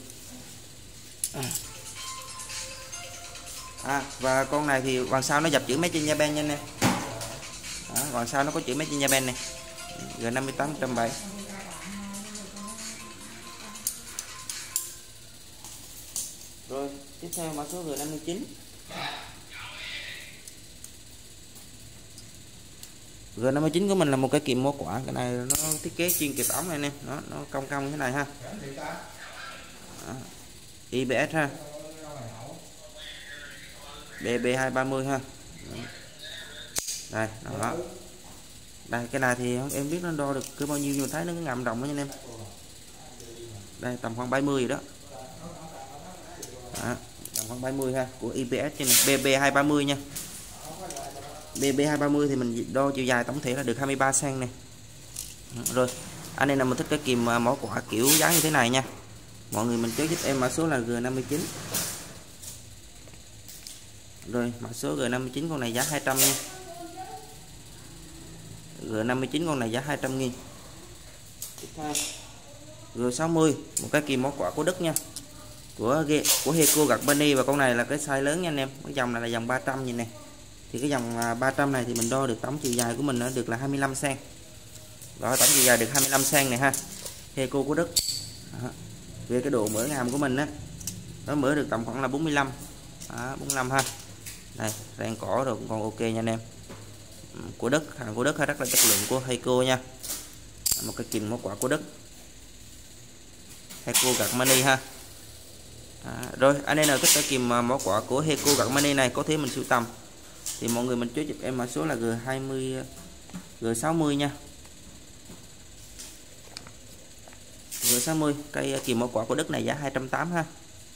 Và con này thì hoàng sau nó dập chữ Made in Japan nha anh em. Hoàng sau nó có chữ Made in Japan này, G58 170. Rồi tiếp theo mã số G59. G59 của mình là một cái kìm mỏ quả, cái này nó thiết kế chuyên kẹp ống này anh em, nó cong cong như thế này ha. IBS ha, BB230 ha. Đây đó. Đây cái này thì em biết nó đo được cái bao nhiêu nhưng mà thấy nó ngầm đồng đó nha anh em. Đây tầm khoảng 70 rồi đó. Tầm khoảng 70 ha, của IPS trên này, BB230 nha. BB230 thì mình đo chiều dài tổng thể là được 23 cm này. Rồi anh em nào mình thích cái kìm mỏ quả kiểu dáng như thế này nha, mọi người mình check giúp em mã số là G59. Rồi mã số G59 con này giá 200 nha. G59 con này giá 200.000. Tiếp theo G60, một cái kìm mỏ quả của Đức nha, của Heco Garbani, và con này là cái size lớn nha anh em. Cái dòng này là dòng 300 như này. Thì cái dòng 300 này thì mình đo được tổng chiều dài của mình nó được là 25 cm. Đó, tổng chiều dài được 25 cm này ha. Heco của Đức. Đó. Về cái độ mở ngàm của mình á, nó mở được tầm khoảng là 45. 45 ha. Đây, rang cỏ rồi cũng còn ok nha anh em. Của Đức, hàng của Đức rất là chất lượng của Heco nha. Một cái kìm mỏ quả của Đức, Heco Garbani ha. Rồi anh em nào thích cái kìm mỏ quả của Heco Garbani này có thể mình sưu tầm thì mọi người mình chốt giúp em mã số là G20 G60 nha. G60 cây kìm mỏ quả của Đức này giá 280 ha.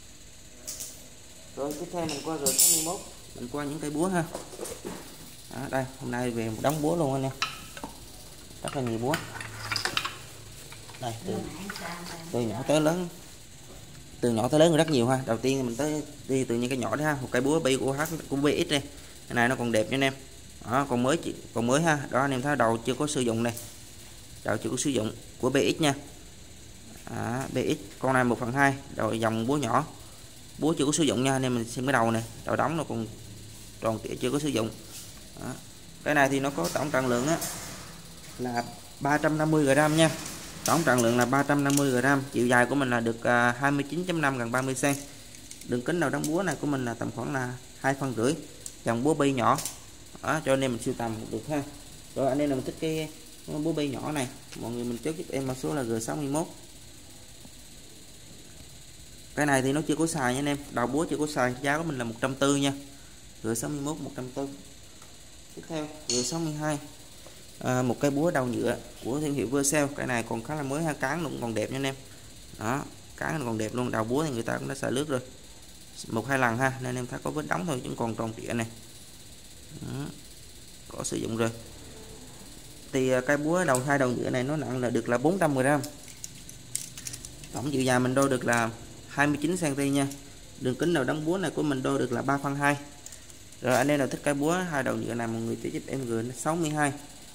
Rồi tiếp theo mình qua G61, mình qua những cây búa ha. Đây hôm nay về một đống búa luôn anh em, rất là nhiều búa. Đây từ nhỏ tới lớn, từ nhỏ tới lớn rất nhiều ha. Đầu tiên mình tới đi từ những cái nhỏ đấy ha, một cây búa bi của BX đây, cái này nó còn đẹp nha anh em. Đó, còn mới ha. Đó anh em thấy đầu chưa có sử dụng này, đầu chưa có sử dụng của BX nha. BX con này 1/2 đầu dòng búa nhỏ, búa chưa có sử dụng nha anh em. Mình xem cái đầu này, đầu đóng nó còn tròn trịa chưa có sử dụng. Đó. Cái này thì nó có tổng trọng lượng á là 350 g nha. Tổng trọng lượng là 350 g, chiều dài của mình là được 29.5 gần 30 cm. Đường kính đầu đóng búa này của mình là tầm khoảng là 2,5 phân, dòng búa bi nhỏ. Đó, cho nên mình sưu tầm được ha. Rồi anh em nào mình thích cái búa bi nhỏ này, mọi người mình chốt giúp em mã số là G61. Cái này thì nó chưa có xài nha anh em, đầu búa chưa có xài, giá của mình là 140 nha. G61 140. Tiếp theo G62, một cái búa đầu nhựa của thương hiệu Vercel. Cái này còn khá là mới ha, cán nó cũng còn đẹp nha anh em. Đó, cán nó còn đẹp luôn. Đầu búa thì người ta cũng đã xài lướt rồi 1-2 lần ha, nên em thấy có vết đóng thôi chứ còn tròn trịa này. Đó, có sử dụng rồi. thì cây búa hai đầu nhựa này nó nặng là được là 400g. Tổng chiều dài mình đo được là 29 cm nha. Đường kính đầu đóng búa này của mình đo được là 3/2. Rồi anh em nào thích cây búa hai đầu nhựa này, mọi người chỉ giúp em G62.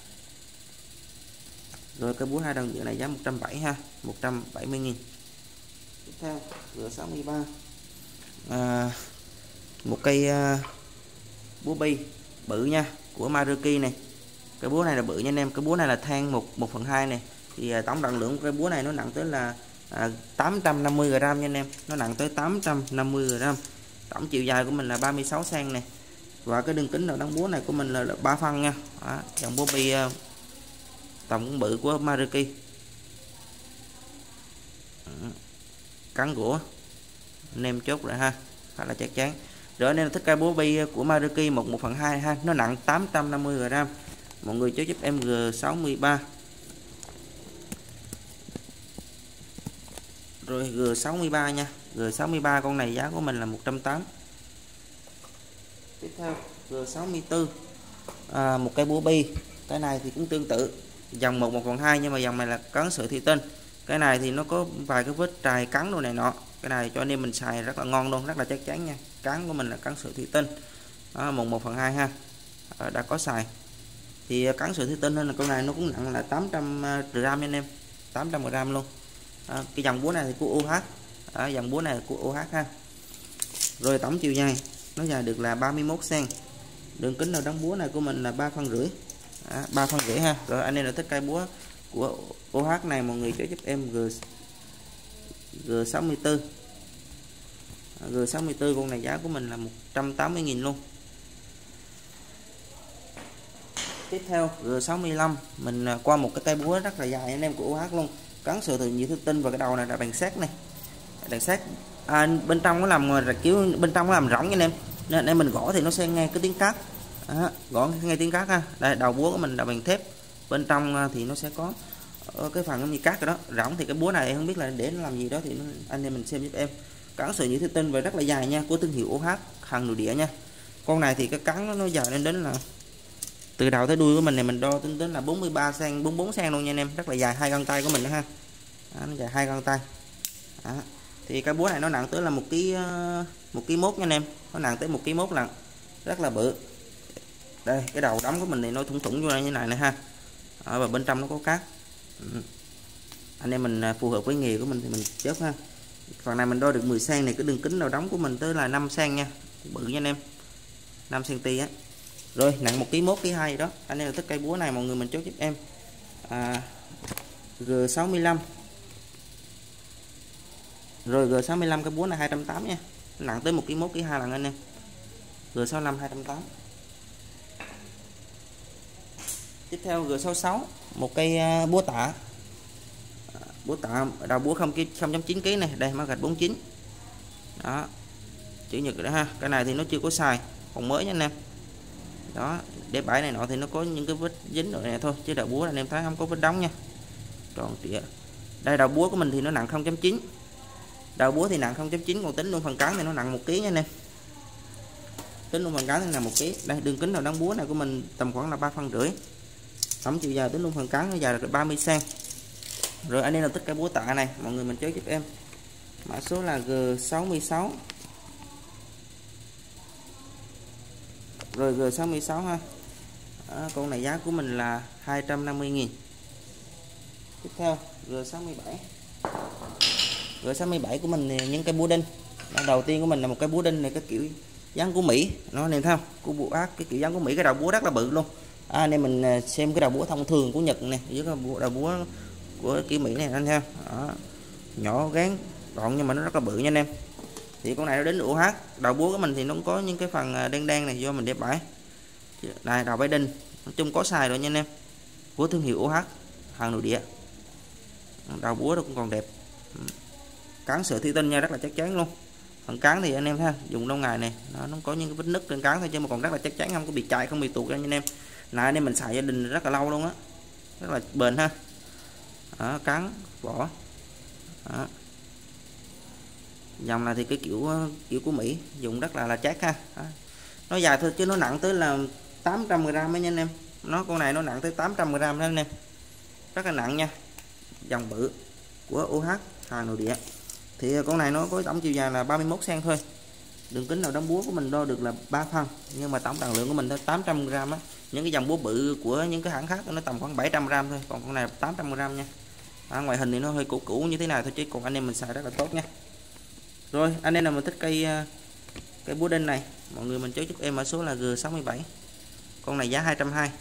Rồi cây búa hai đầu nhựa này giá 170 ha, 170.000. Tiếp theo G63, một cây búa bi bự nha, của Maruki này. Cái búa này là bự nha anh em. Cái búa này là than 1/2 này. Thì tổng trọng lượng của cái búa này nó nặng tới là 850g nha anh em. Nó nặng tới 850g. Tổng chiều dài của mình là 36 cm này. Và cái đường kính đầu đóng búa này của mình là 3 phân nha. Đó, dòng búa bi tầm cũng bự của Maruki. Cán gỗ anh em chốt rồi ha, khá là chắc chắn. Rồi nên là thích cây búa bi của Maruki 1/2 ha, nó nặng 850g. Mọi người chốt giúp em G63. Rồi G63 nha. G63 con này giá của mình là 180. Tiếp theo G64, một cây búa bi. Cái này thì cũng tương tự, dòng 1/2 nhưng mà dòng này là cán sợi thủy tinh. Cái này thì nó có vài cái vết trài cắn đồ này nọ. Cái này cho anh em mình xài rất là ngon luôn, rất là chắc chắn nha. Cán của mình là cán sợi thủy tinh. Đó, 1/2 ha. Đã có xài. Thì cán sợi thủy tinh nên là con này nó cũng nặng là 800g nha anh em, 800g luôn. Cái dòng búa này thì của UH. Dòng búa này là của UH ha. Rồi tổng chiều dài nó dài được là 31 cm. Đường kính đầu đóng búa này của mình là 3,5 phân. 3,5 phân ha. Rồi anh em là thích cây búa của OH này, mọi người cho giúp em G64. G64 con này giá của mình là 180.000 luôn. Tiếp theo G65, mình qua một cái cây búa rất là dài anh em của OH luôn, cán sợi từ nhựa thủy tinh và cái đầu này là bằng sắt này, bằng sắt. Bên trong nó làm kiểu bên trong nó làm rỗng nha anh em, nên anh em mình gõ thì nó sẽ nghe cái tiếng cắt. Gõ nghe tiếng cắt ha. Đây, đầu búa của mình là bằng thép, bên trong thì nó sẽ có cái phần như cắt rồi đó, rỗng. Thì cái búa này không biết là để nó làm gì đó, thì anh em mình xem giúp em. Cán sợi nhựa thủy tinh và rất là dài nha, của thương hiệu OH hàng nội địa nha. Con này thì cái cán nó dài lên đến là từ đầu tới đuôi của mình này mình đo tính đến là 43 cm, 44 cm luôn nha anh em, rất là dài, 2 găng tay của mình nữa ha. Nó dài 2 găng tay. Thì cái búa này nó nặng tới là 1 kg mốt nha anh em, nó nặng tới 1 kg mốt lần, rất là bự. Đây, cái đầu đóng của mình thì nó thủng thủng vô đây như này nè ha. Và bên trong nó có cát. Anh em mình phù hợp với nghề của mình thì mình chớp ha. Phần này mình đo được 10 cm này, cái đường kính đầu đóng của mình tới là 5 cm nha, bự nha anh em, 5 cm á. Rồi nặng 1 kg 1 kg 2 đó. Anh em thích cây búa này mọi người mình chốt giúp em G65. Rồi G65 cái búa này 280 nha, nặng tới 1 kg 1 kg 2 lần anh em. G65 280. Tiếp theo G66, một cây búa tạ. Búa tạ đầu búa 0.9 kg này, đây mã gạch 49. Đó. Chữ nhật rồi đó ha. Cái này thì nó chưa có xài, còn mới nha anh em. Đó, để bãi này nọ thì nó có những cái vết dính rồi này thôi, chứ đầu búa anh em thấy không có vết đóng nha. Tròn trịa. Đây đầu búa của mình thì nó nặng 0.9. Đầu búa thì nặng 0.9, còn tính luôn phần cán thì nó nặng 1 kg nha anh em. Tính luôn phần cán thì là 1 kg. Đây, đường kính đầu đóng búa này của mình tầm khoảng là 3,5 phân. Tổng chiều dài tính luôn phần cán nó dài được 30 cm. Rồi anh em nào thích cái búa tạ này, mọi người mình chốt giúp em. Mã số là G66. Rồi G66 ha. Con này giá của mình là 250.000. Tiếp theo G67. G67 của mình thì những cái búa đinh. Đầu tiên của mình là một cái búa đinh này, cái kiểu dáng của Mỹ, nó nên thấy không? Của búa cái kiểu dáng của Mỹ, cái đầu búa rất là bự luôn. Anh em mình xem cái đầu búa thông thường của Nhật này với cái đầu búa của kiểu Mỹ này anh thấy không? Nhỏ gán gọn nhưng mà nó rất là bự nha anh em. Thì con này nó đến UH. Đầu búa của mình thì nó cũng có những cái phần đen đen này do mình để bãi. Này, đầu bãi đinh nói chung có xài rồi nha anh em, của thương hiệu OH hàng nội địa. Đầu búa nó cũng còn đẹp, cán sợi thủy tinh nha, rất là chắc chắn luôn. Phần cán thì anh em thấy dùng lâu ngày này nó có những cái vết nứt trên cán thôi, chứ mà còn rất là chắc chắn, không có bị chai, không bị tuột ra nha anh em. Này anh em mình xài gia đình rất là lâu luôn á, rất là bền ha. Cán vỏ. Dòng này thì cái kiểu của Mỹ, dùng rất là chắc ha. Nó dài thôi chứ nó nặng tới là 800g nha anh em, con này nó nặng tới 800g đó anh em, rất là nặng nha, dòng bự của UH hàng nội địa. Thì con này nó có tổng chiều dài là 31 cm thôi, đường kính đầu đóng búa của mình đo được là 3 phân, nhưng mà tổng trọng lượng của mình tới 800g á. Những cái dòng búa bự của những cái hãng khác nó tầm khoảng 700g thôi, còn con này 800g nha. Ngoại hình thì nó hơi cũ như thế này thôi, chứ còn anh em mình xài rất là tốt nha. Rồi anh em nào mình thích cây búa đinh này, mọi người mình chốt giúp em mã số là G67, con này giá 220.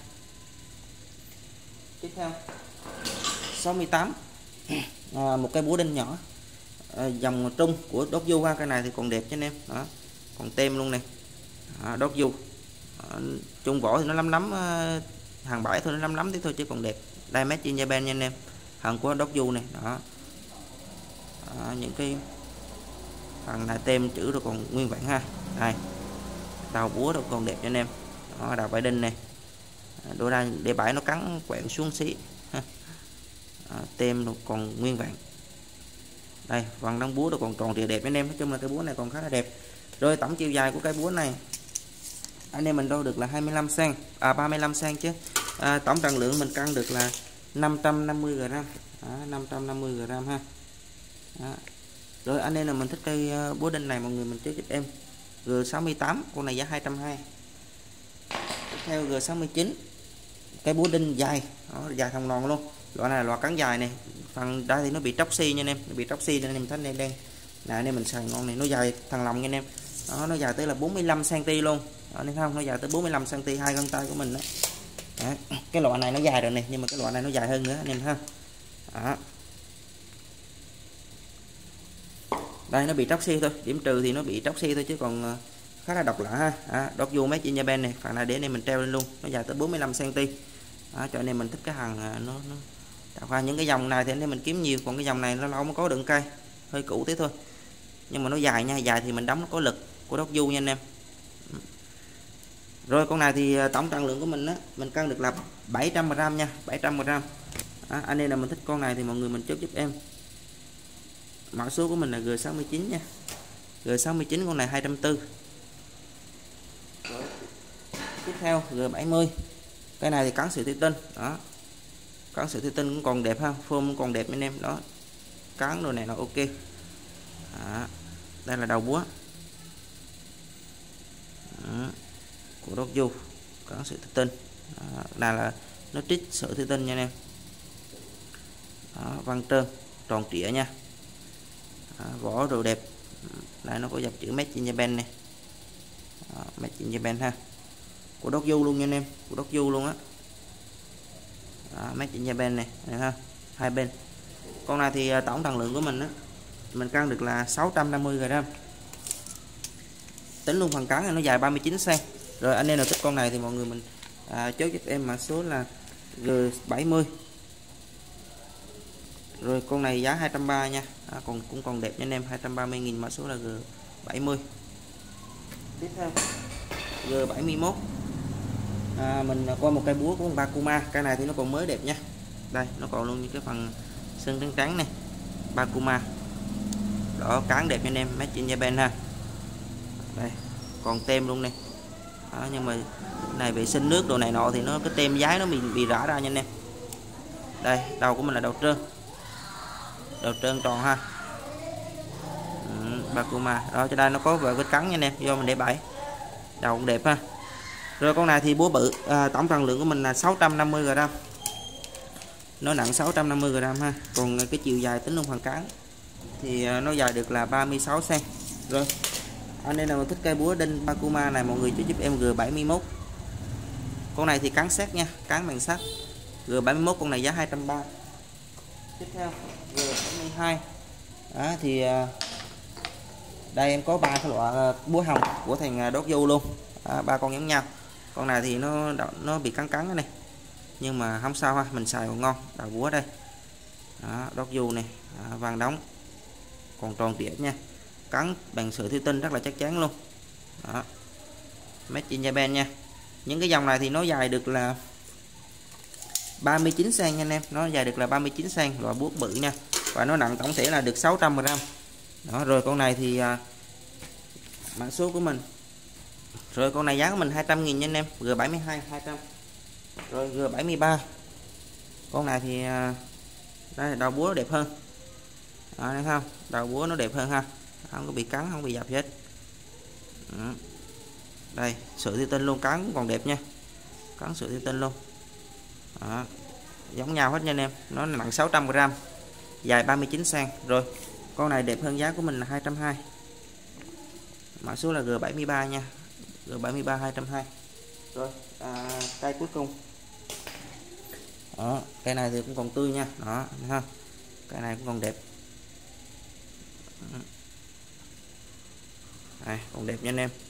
Tiếp theo 68, một cây búa đinh nhỏ, dòng trung của Đốt Du ha. Cái này thì còn đẹp cho anh em, đó, còn tem luôn này, Đốt Du. Chung vỏ thì nó lắm hàng bãi thôi, nó lắm tí thôi chứ còn đẹp. Đây made in Japan nha anh em, hàng của Đốt Du này, đó. Những cái phần này tem chữ rồi còn nguyên vẹn ha. Đây, đầu búa đâu còn đẹp cho anh em, đó, đầu vải đinh này, đôi đây để bãi nó cắn quẹo xuống xí ha. Tem đâu còn nguyên vẹn. Đây, vòng đóng búa đâu còn tròn trịa đẹp anh em. Nói chung là cái búa này còn khá là đẹp. Rồi tổng chiều dài của cái búa này anh em mình đo được là 25 cm, 35 cm chứ. Tổng trọng lượng mình cân được là 550g, 550g ha. Đó. Rồi anh em là mình thích cây búa đinh này, mọi người mình chơi giúp em G68, con này giá 220. Tiếp theo G69, cái búa đinh dài, đó, dài thòng lòn luôn. Loại này là loại cán dài này, phần đây thì nó bị tróc xi nha anh em, nó bị tróc xi nên em thấy đen đen. Nè anh em mình xài ngon này, nó dài thằng lòng nha anh em. Đó, nó dài tới là 45 cm luôn. Đó, nên không, nó dài tới 45 cm, hai găng tay của mình đó. Đó. Cái loại này nó dài rồi này, nhưng mà cái loại này nó dài hơn nữa anh em ha. Đó. Đây nó bị tróc xi thôi, điểm trừ thì nó bị tróc xi thôi chứ còn khá là độc lạ ha. Đốt Du made in Japan này, phần này để anh em mình treo lên luôn, nó dài tới 45 cm. Đó, cho anh em mình thích cái hàng nó tạo ra những cái dòng này thì anh em mình kiếm nhiều, còn cái dòng này nó lâu mới có đường cây, hơi cũ thế thôi, nhưng mà nó dài nha, dài thì mình đóng nó có lực của Đốt Du nha anh em. Rồi con này thì tổng trọng lượng của mình á, mình cân được là 700g nha, 700g. Anh em là mình thích con này thì mọi người mình chốt giúp em. Mã số của mình là G69 nha, G69 con này 240. Rồi. Tiếp theo G70, cái này thì cán sợi thủy tinh, đó, cán sợi thủy tinh cũng còn đẹp ha, form cũng còn đẹp anh em, đó, cán đồ này là ok. Đó. Đây là đầu búa. Đó. Của Đốt Du, cán sợi thủy tinh. Đó. Đây là nó trích sợi thủy tinh nha anh em. Đó. Văn trơn tròn trịa nha. Đó. Vỏ đồ đẹp. Đây nó có dập chữ made in Japan này. Đó. Made in Japan ha, của Đốt Du luôn nha anh em, của Đốt Du luôn á. Made in Japan này ha, hai bên. Con này thì tổng trọng lượng của mình á, mình cân được là 650g. Tính luôn phần cán này nó dài 39 cm. Rồi anh em nào thích con này thì mọi người mình chốt giúp em mã số là G70. Rồi con này giá 230 nha, cũng còn đẹp nha anh em, 230.000, mã số là G70. Tiếp theo G71, mình coi một cây búa của Bakuma. Cái này thì nó còn mới đẹp nha, đây nó còn luôn những cái phần sơn trắng trắng này, Bakuma đó, cán đẹp anh em, made in Japan ha. Đây còn tem luôn này. Đó, nhưng mà này vệ sinh nước đồ này nọ thì nó cái tem giấy nó bị rã ra nha anh em. Đây đầu của mình là đầu trơn tròn ha. Bakuma đó, cho đây nó có vết cắn nha anh em, do mình để bẫy, đầu cũng đẹp ha. Rồi con này thì búa bự, tổng trọng lượng của mình là 650g, nó nặng 650g ha. Còn cái chiều dài tính luôn phần cán thì nó dài được là 36 cm. Rồi anh em nào thích cây búa đinh Bakuma này, mọi người cho giúp em G71. Con này thì cán sét nha, cán bằng sắt, G71, con này giá 230. Tiếp theo G72. Đó thì đây em có 3 cái loại búa hồng của thằng Đốt Du luôn, 3 con giống nhau. Con này thì nó bị cắn này, nhưng mà không sao ha, mình xài còn ngon. Đầu búa đây, đó, Đốt Du này, vàng đóng còn tròn trịa nha, cắn bằng sợi thủy tinh rất là chắc chắn luôn. Đó, made in Japan nha. Những cái dòng này thì nó dài được là 39 cm nha anh em, nó dài được là 39 cm, loại búa bự nha, và nó nặng tổng thể là được 600g. Đó, rồi con này thì mã số của mình. Rồi con này giá của mình 200.000 nha anh em, G72 200. Rồi G73, con này thì đây đầu búa đẹp hơn, thấy không, đầu búa nó đẹp hơn ha, không có bị cắn, không bị dập gì hết. Đây sợi thủy tinh luôn, cán cũng còn đẹp nha, cán sợi thủy tinh luôn. Đó, giống nhau hết nha anh em, nó nặng 600g, dài 39 cm. Rồi con này đẹp hơn, giá của mình là 220, mã số là G73 nha, G73 220. Rồi cây cuối cùng. Đó, cây này thì cũng còn tươi nha, đó ha, cây này cũng còn đẹp. Đây, còn đẹp nha anh em.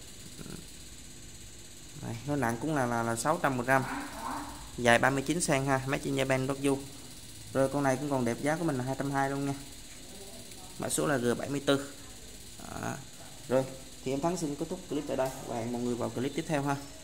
Đây, nó nặng cũng là 600g, dài 39 cm ha, mấy trên Japan Dock Du. Rồi con này cũng còn đẹp, giá của mình là 220 luôn nha, mã số là G74. Đó. Rồi thì em Thắng xin kết thúc clip tại đây và hẹn mọi người vào clip tiếp theo ha.